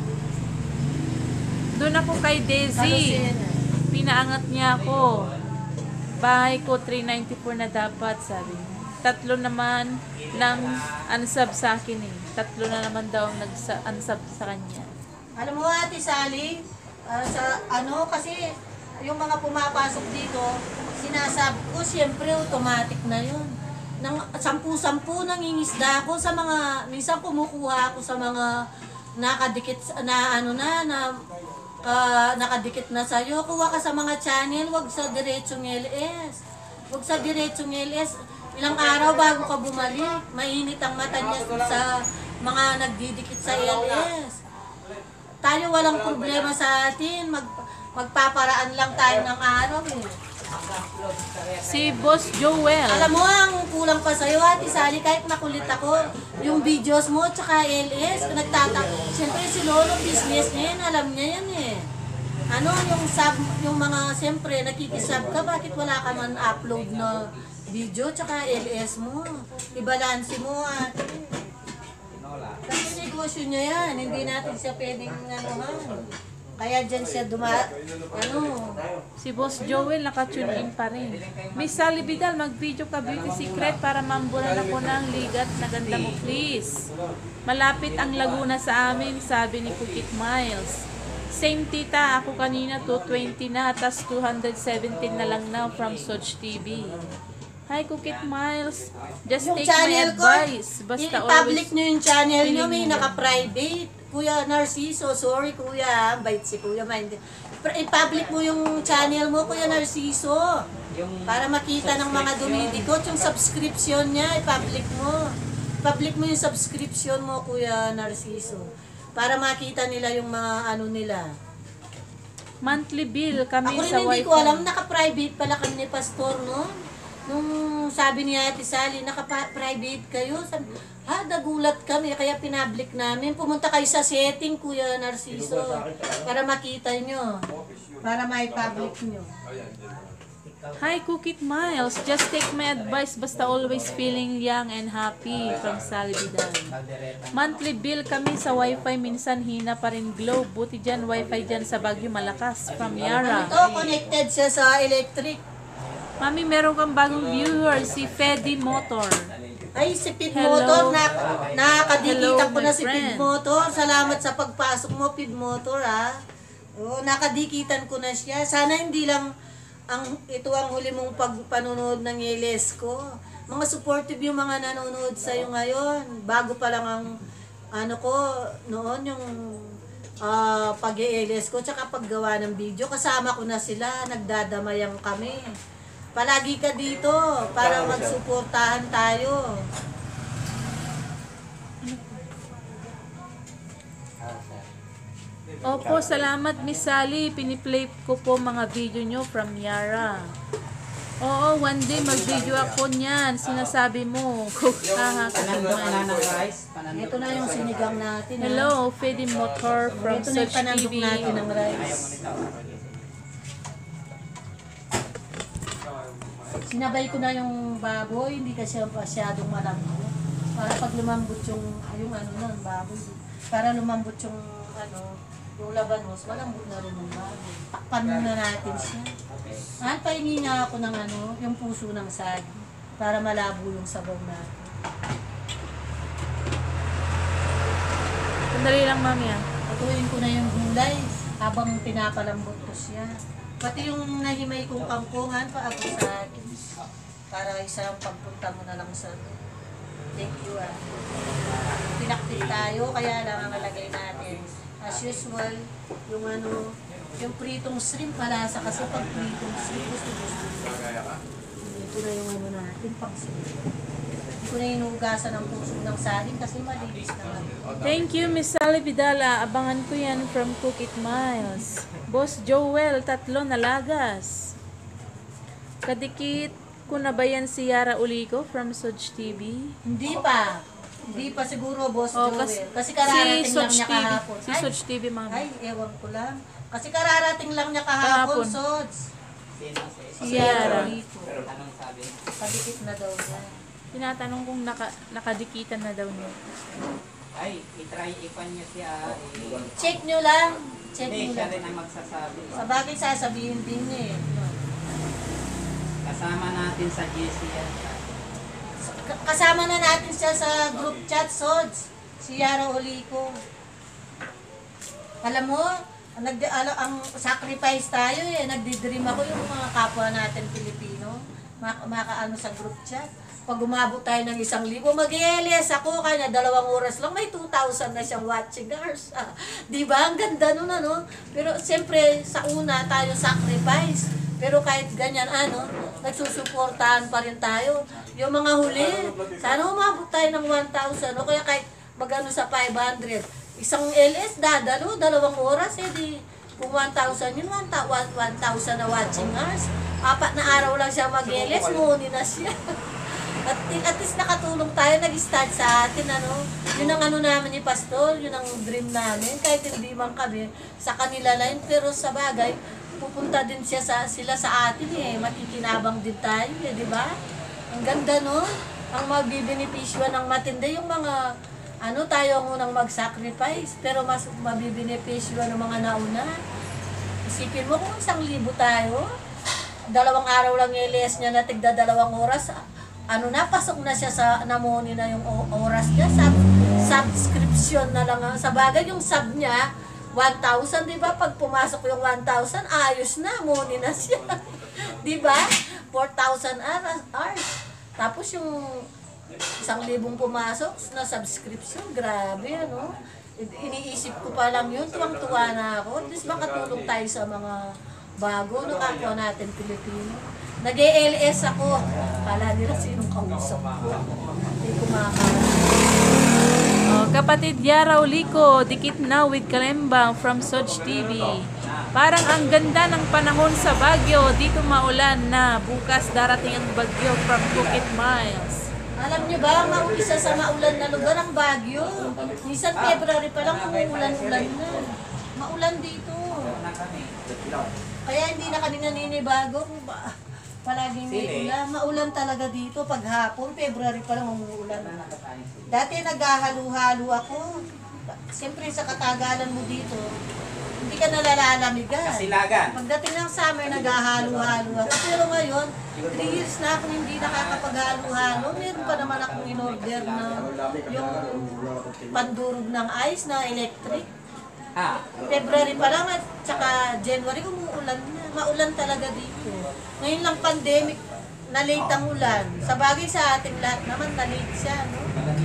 Doon ako kay Daisy. Lucena. Pinaangat niya ako. Bahay ko, three ninety-four na dapat, sabi niya. Tatlo naman ng unsub sa akin eh. Tatlo na naman daw ang nag-unsub sa kanya. Alam mo, Ate Sally, ah, sa ano, kasi yung mga pumapasok dito, sinasabi ko, siyempre automatic na yun. Nang sampu-sampu nangingisda ako sa mga, minsan kumukuha ako sa mga nakadikit na ano na, na ah, nakadikit na sa'yo. Kuha ka sa mga channel, wag sa diretsong L S. Wag sa diretsong L S. Ilang araw bago ka bumalik, mainit ang mata niya sa mga nagdidikit sa L S. Tayo walang problema sa atin, mag, magpaparaan lang tayo ng araw eh. Si Boss Joel. Alam mo, ang kulang pa sa'yo, Ate Sally, kahit makulit ako, yung videos mo, tsaka L S, nagtata. Siyempre si Lolo, business niya yan, alam niya yan eh. Ano, yung sub, yung mga, siyempre, nakikisub ka, bakit wala ka man upload na video, tsaka L S mo? Ibalansi mo, ate. Kasi negosyo niya yan, hindi natin siya pwedeng, ano, kaya dyan siya duma, ano, Si Boss Joel naka-tune in pa rin. Miss Sally Vidal, mag-video ka beauty secret para mambunan ako ng ligat na ganda mo, please. Malapit ang Laguna sa amin, sabi ni Cookit Miles. Same tita, ako kanina two twenty na, tas two seventeen na lang now from Soj T V. Hi Cookit Miles, just yung take my channel ko, advice. Basta i-public always nyo yung channel nyo, feeling may mo. naka-private. Kuya Narciso, sorry kuya, bait si kuya, mind. I-public mo yung channel mo, Kuya Narciso. Yung Para makita ng mga dumidikot, yung subscription niya, i-public mo. Public mo yung subscription mo, Kuya Narciso. Para makita nila yung mga ano nila. monthly bill kami Ako rin sa hindi wifi. ko alam, naka-private pala kami ni Pastor noon. Nung sabi ni Ate Sally, naka-private kayo. Sabi, ha, nagulat kami, kaya pinablik namin. Pumunta kayo sa setting, Kuya Narciso, para makita nyo. Para may public nyo. Hi, Cookit Miles. Just take my advice. Basta always feeling young and happy. From Sally Bidan. Monthly bill kami sa wifi. Minsan hina pa rin globe. Buti dyan, wifi dyan sa Baguio malakas. From Yara. Ito, connected siya sa electric. Mami, meron kang bagong viewer. Si Fedi Motor. Ay, si Pid Hello. Motor, na, nakakadikita Hello, ko na my si Pid friend. Motor. Salamat sa pagpasok mo, Pid Motor, ha. Oo, nakadikitan ko na siya. Sana hindi lang ang ito ang huli mong pagpanonood ng Yeles ko. Mga supportive yung mga nanonood sa'yo ngayon. Bago pa lang ang, ano ko, noon yung uh, pag-Yeles ko, tsaka paggawa ng video. Kasama ko na sila, nagdadamayang kami. Palagi ka dito para magsuportahan tayo. Opo, salamat Miss Sally. Piniplay ko po mga video nyo from Yara. Oo, one day mag-video ako niyan. Sinasabi mo. Haha, Panandok na ng Cookit rice. Panandok. Ito na yung sinigang natin. ha? Hello, Fedi Motor from Ito na yung Such T panandok V. natin ng rice. Sinabay ko na yung baboy, hindi kasi masyadong malambot. Para pag lumambot yung, yung ano nun, baboy. Para lumambot yung, ano, yung labanos, malambot na rin yung baboy. Takpan muna natin siya. Ah, pahingi nga ako ng ano, yung puso ng saging. Para malabo yung sabaw natin. Sandali lang, mami ah. Patuloyin ko na yung gulay habang pinapalambot ko siya. Pati yung nahimay kong kangkungan pa ako sa akin. Para isang pagpunta mo na lang sa... Thank you ah. Pinaktik tayo, kaya lang ang nalagay natin. As usual, yung ano, yung pritong shrimp palasa kasi pag pritong shrimp gusto gusto. Ito na yung ano natin, pang shrimp. Hindi ko na inuugasan ng puso ng saging kasi malinis naman. Thank you, Miss Sally Vidala. Abangan ko yan from Cookit Miles. Boss Joel, tatlo na lagas. Kadikit ko na ba yan si Yara Ulico from Such T V? Hindi pa. Hindi pa siguro, Boss Oh, Joel. kasi, Kasi kararating si lang Such niya T V. kahapon. Si Ay, Such T V, mami. ay, ewan ko lang. Kasi kararating lang niya kahapon, Kahapon. Sods. Sino si? Si Si Yara. Yara. Anong sabi? Padikit na daw niya. Tinatanong kung naka, nakadikitan na daw niya. Ay, itry ipan niyo siya. Eh. Check nyo lang. Check Hindi, nyo siya lang. rin ang magsasabi. Sa bagay sasabihin din niya eh. Kasama natin sa G C yan. K- Kasama na natin siya sa group chat, Sods. Si Yara Olico. Alam mo, ang, nagdi- ala- ang sacrifice tayo eh. Nagdi-dream ako yung mga kapwa natin Pilipino. Maka, makaano sa group chat. Pag umabot tayo ng isang libo, mag-I L S ako, kaya dalawang oras lang, may two thousand na siyang watching hours. Ah, di ba? Ang ganda nun, ano? Pero siyempre, sa una, tayo sacrifice. Pero kahit ganyan, ano, nagsusuportahan pa rin tayo. Yung mga huli, sana umabot tayo ng one thousand, o kaya kahit magano sa five hundred. Isang L S, dadalo, dalawang oras, eh di, kung one thousand yun, one thousand na watching hours. Apat na araw lang siya mag-L S, muni na siya. At, at least nakatulong tayo, nag-start sa atin, ano. Yun ang ano namin ni Pastor, yun ang dream namin. Kahit hindi man kami sa kanila line, pero sa bagay, pupunta din siya sa, sila sa atin eh. Makikinabang din tayo eh, di ba? Ang ganda, no? Ang mabibenepisyo ng matindi, yung mga, ano, tayo ang unang mag-sacrifice, pero mas mabibenepisyo ng mga nauna. Isipin mo kung isang libo tayo, dalawang araw lang yung L S niya na tigda dalawang oras, ano na, pasok na siya sa, namoni na yung o- oras niya, sub, subscription na lang. Sa bagay, yung sub niya, one thousand, di ba? Pag pumasok yung one thousand, ayos na, moni na siya. Di ba? four thousand hours. Tapos yung isang libong pumasok na subscription, grabe, ano? Iniisip ko pa lang yun, tuwang-tuwa na ako. At least makatulong tayo sa mga bago, no, kapwa natin Pilipino. Nag-E L S ako. Kala nila sinong kausap ko. Hindi ko makakala. Oh, kapatid Yara Ulico, dikit na with Kalembang from Such T V. Parang ang ganda ng panahon sa Baguio. Dito maulan na. Bukas darating ang bagyo from Cookit Miles. Alam niyo ba, ang isa sa maulan na lugar ang Baguio. Minsan February pa lang umuulan-ulan na. Maulan dito. Kaya hindi na kami naninibago kung ba, Palaging may Sili. ulan. Maulan talaga dito. Pag hapon, February pa lang umuulan. Dati naghahalo-halo ako. Siyempre sa katagalan mo dito, hindi ka nalalalamigan. Kasilagan. Pagdating ng summer, naghahalo-halo ako. Pero ngayon, three years na ako hindi nakakapaghalo-halo. Meron pa naman akong in-order na yung pandurog ng ice na electric. Ah, February pa lang at saka January umuulan na. Maulan talaga dito. Ngayon lang pandemic, na late ang ulan. Sa bagay sa ating lahat naman, na late siya, no?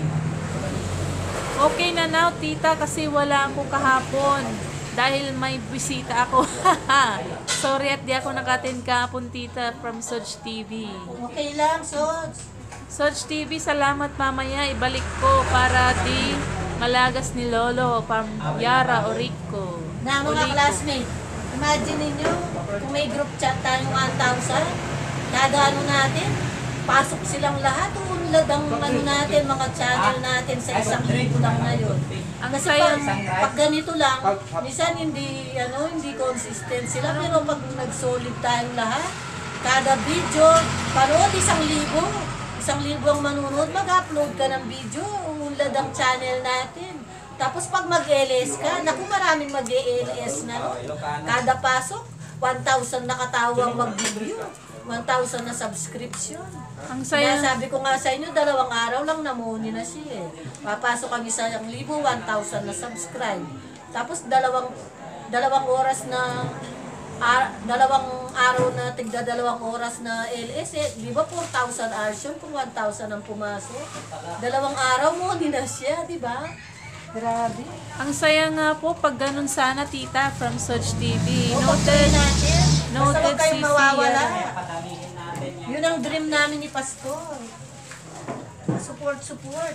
Okay na now, tita, kasi wala ako kahapon. Dahil may bisita ako. Sorry at di ako nakatin kahapon, tita, from Soj T V. Okay lang, so, Soj T V, salamat mamaya. Ibalik ko para di malagas ni Lolo, from Yara Orico. na mga Orico. classmates, imagine ninyo, kung may group chat tayong one thousand, kada ano natin, pasok silang lahat, unlad ang ano natin, mga channel natin sa isang libo lang na yun. Ang Kasi sayang, pag, pag ganito lang, minsan hindi, ano, hindi consistent sila, pero pag nag-solid tayong lahat, kada video, panood isang libo, isang libo ang manunod, mag-upload ka ng video, unlad ang channel natin. Tapos pag mag-L S ka, naku maraming mag-L S na, no? Kada pasok, one thousand na katawang mag-view, one thousand na subscription. ang Kaya sayang, sabi ko nga sa inyo, dalawang araw lang namuni na siya eh. Papasok kami sa isang libo, one thousand na subscribe. Tapos dalawang dalawang oras na ar, dalawang araw na tigda dalawang oras na L S eh. Di ba four thousand hours yun kung one thousand ang pumasok? Dalawang araw muni na siya, di ba? Grabe. ang sayang nga po, pag ganun sana, tita, from Soj T V. Noted Noted. natin. Basta Noted huwag kayong si mawawala. Sierra. patamihin natin yan. Yun ang dream namin ni Pastor. Support, support.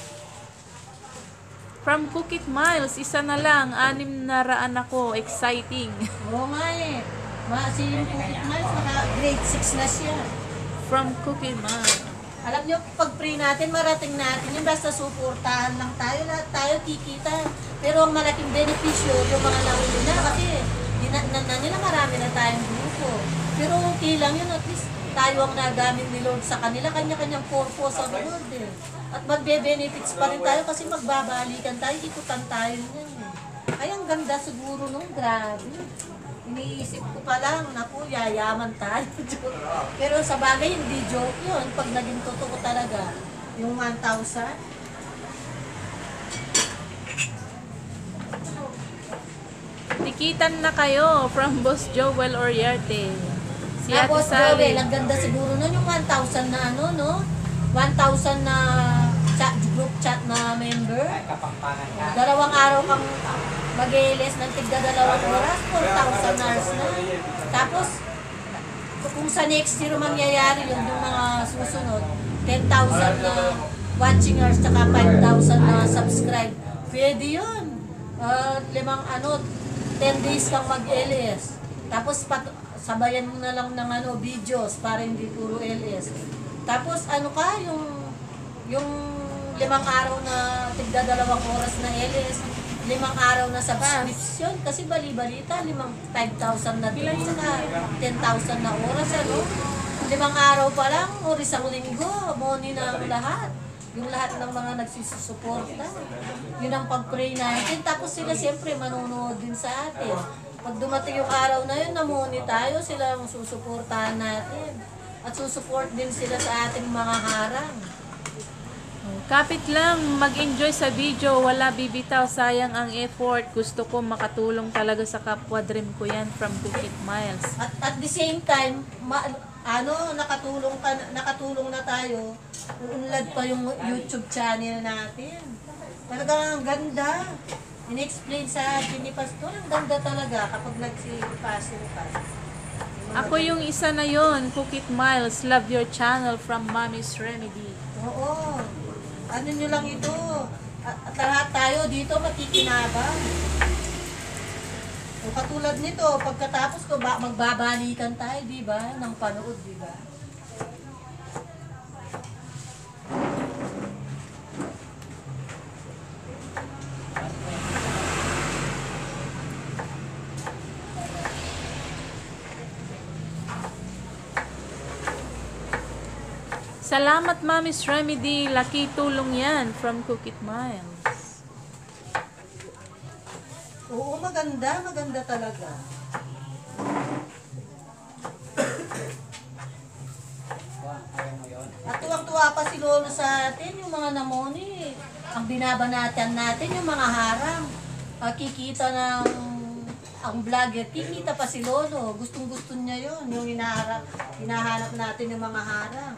From Cookit Miles, isa na lang, anim na raan ako. Exciting. Oo nga eh. Ma, si yung Pukit Miles, naka grade six na siya. From Cookit Miles. Alam nyo, pag pray natin, marating natin yung basta suportahan lang tayo, lahat tayo kikita. Pero ang malaking benepisyo, yung mga nahuli na, kasi dinatnan na nila, marami na tayong grupo. Pero okay lang yun, at least tayo ang nagamit ni Lord sa kanila, kanya-kanyang purpose ang Lord eh. At magbe-benefits pa rin tayo kasi magbabalikan tayo, ikutan tayo niyan eh. Ay, ang ganda siguro nung, grabe. Iniisip ko pa lang, naku, yayaman tayo. Pero sa bagay, hindi joke yun. Pag naging totoo talaga, yung one thousand. Tikitan na kayo from Boss Joel Oriarte. Si Ate Tapos, Sally. Joel, ang ganda siguro nun yung one thousand na ano, no? one thousand na chat, group chat na member. Ay, kapangpangan ka. Dalawang araw kang mag-eles ng tigda dalawang oras, four thousand hours na. Tapos, kung sa next year mangyayari yun, yung mga susunod, ten thousand na watching hours, tsaka five thousand na subscribe. Pwede yun. Uh, limang ano, ten days kang mag-L S. Tapos, pat- sabayan mo na lang ng ano, videos para hindi puro L S. Tapos, ano ka, yung, yung limang araw na tigda dalawang oras na L S, limang araw na subscription, kasi bali-balita, limang five thousand na doon, saka ten thousand na oras, ano? Limang araw pa lang, o isang linggo, money na ang lahat. Yung lahat ng mga nagsusuporta. Yun ang pag-pray natin. Tapos sila siyempre manonood din sa atin. Pag dumating yung araw na yun, namuni tayo, sila ang susuportahan natin. At susuport din sila sa ating mga harang. Kapit lang, mag-enjoy sa video, wala bibitaw, sayang ang effort. Gusto ko makatulong talaga sa kapwa, dream ko yan from Cookit Miles. At at the same time, ma, ano, nakatulong ka, nakatulong na tayo. Uunlad pa yung YouTube channel natin. Talagang ang ganda. In-explain sa akin ni Pastor, ang ganda talaga kapag nagsipasin ka. Ako yung isa na yon, Cookit Miles, love your channel from Mommy's Remedy. Oo. Ano nyo lang ito. At, at lahat tayo dito makikinabang. O katulad nito, pagkatapos ko ba, magbabalikan tayo, di ba? Ng panood, di ba? Salamat, Mami's Remedy. Laki tulong yan from Cook It Miles. Oo, maganda, maganda talaga. Ayaw mo yun. At tuwang-tuwa pa si Lolo sa atin, yung mga namoni. Ang binabanatan natin, yung mga harang. Ah, kikita ng ang vlogger, kikita pa si Lolo. Gustong-gusto niya yun, yung hinaharap, hinahanap natin yung mga harang.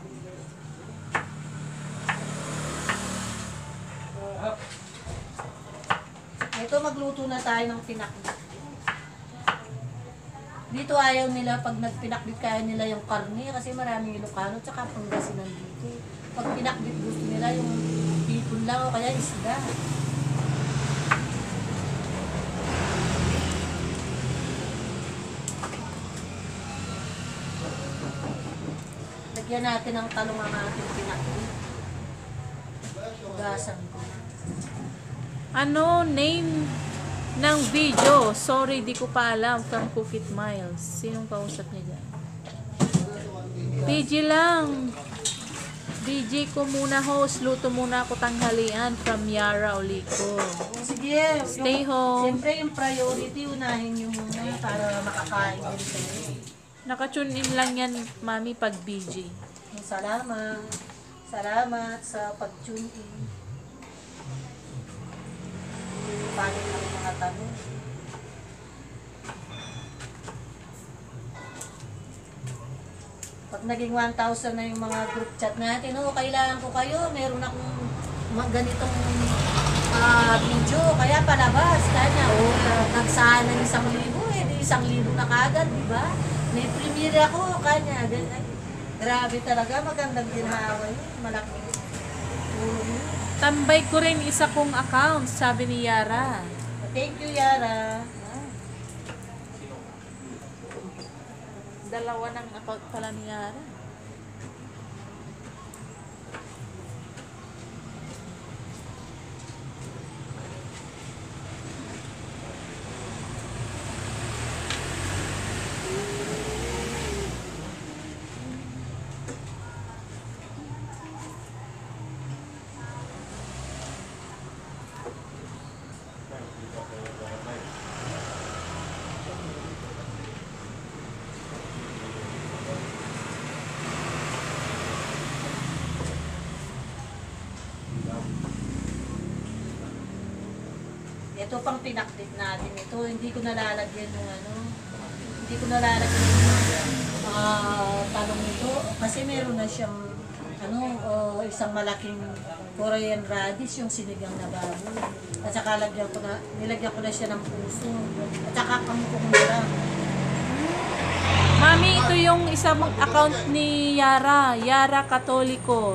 Ito, magluto na tayo ng pinakbit. Dito ayaw nila pag nagpinakbit kaya nila yung karne kasi maraming Ilocano tsaka Pangasinan dito. Pag pinakbit gusto nila yung hipon lang o kaya isda. Lagyan natin ng talong ang ating pinakbit. Hugasan ko. Ano name ng video? Sorry, di ko pa alam. From Cook It Miles. Sinong kausap niya dyan? B G lang. B G ko muna host. Luto muna ako tanghalian from Yara Olico. Sige, Stay yung, home. siyempre yung priority, unahin nyo muna para makakain din kayo. Nakatune in lang yan, Mami, pag B G. Salamat. Salamat sa pag-tune in. Paano ng mga tanong? Pag naging one thousand na yung mga group chat natin, oh, kailangan ko kayo, meron akong mga ganitong ah, video, kaya palabas, kanya, oh, nagsahan ng isang libo, eh, di isang libo na kagad, di ba? May premiere ako, kanya, ganyan. Grabe talaga, magandang ginhawa yun, malaking tulong yun. Tambay ko rin isa kong account, sabi ni Yara. Thank you, Yara. Dalawa ng account pala ni Yara. Ito pang pinakbit natin ito, hindi ko nalalagyan yung ano, hindi ko nalalagyan yung uh, talong ito kasi meron na siyang ano, uh, isang malaking Korean radish, yung sinigang na baboy. At saka lagyan ko na, nilagyan ko na siya ng puso. At saka kangkong lang. Mami, ito yung isang account ni Yara. Yara Katoliko.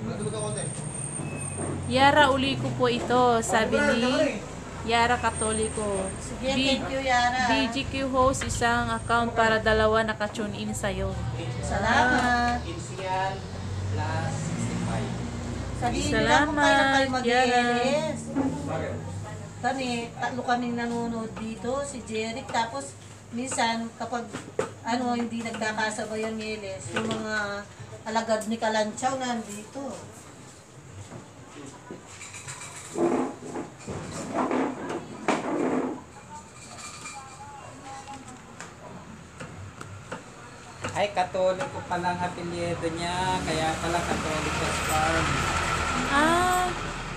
Yara Uliko po ito, sabi ni Yara Katoliko. Sige, B- thank you, Yara. B G Q host, isang account para dalawa naka-tune in sa'yo. Salamat. Insial plus sixty-five. Sabihin nila kung kailan kayo Salamat, Yara. mag-i-L S. Kami, tatlo kaming nanonood dito, si Jeric, tapos minsan kapag ano hindi nagkakasabay ang L S, yung mga alagad ni Kalanchaw nandito. Ay, Katoliko pala ang apelyido niya, kaya pala Katolikos Farm. Ah,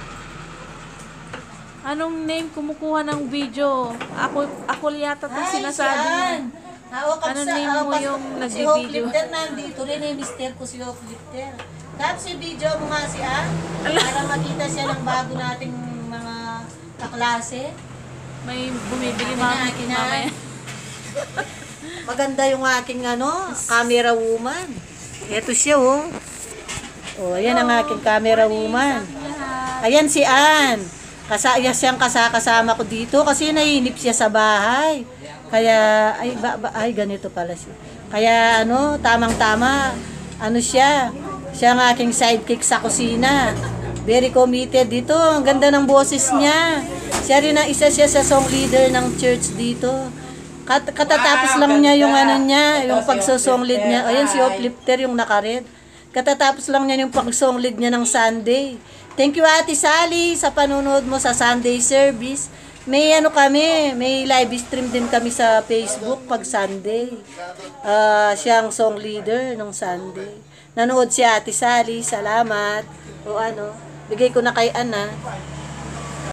anong name kumukuha ng video? Ako, ako yata itong sinasabi niya. siyan. Hawak Ano sa, name mo hawak- yung Si nag-video? Hope Lifter nandito rin, eh, mister ko si Hope Lifter. Tapos si video mo nga si Ann, para makita siya ng bago nating mga kaklase. May bumibili Kina- mami kina- mamaya. Maganda yung aking ano, camera woman. Ito siya oh. Oh, ayan ang aking camera woman. Ayan si Ann. Kasaya siyang kasakasama ko dito kasi nainip siya sa bahay. Kaya ay ba, ba, ay ganito pala siya. Kaya ano, tamang-tama. Ano siya? Siya ang aking sidekick sa kusina. Very committed dito. Ang ganda ng boses niya. Siya rin ang isa siya sa song leader ng church dito. Kat katatapos lang niya yung ano niya, yung pagso-song lead niya. Ayan si Uplifter yung nakared. Katatapos lang niya yung pang-song lead niya ng Sunday. Thank you Ate Sally sa panunod mo sa Sunday service. May ano kami, may live stream din kami sa Facebook pag Sunday. Ah, siyang song leader ng Sunday. Nanood si Ate Sally, salamat. O ano, bigay ko na kay Ana.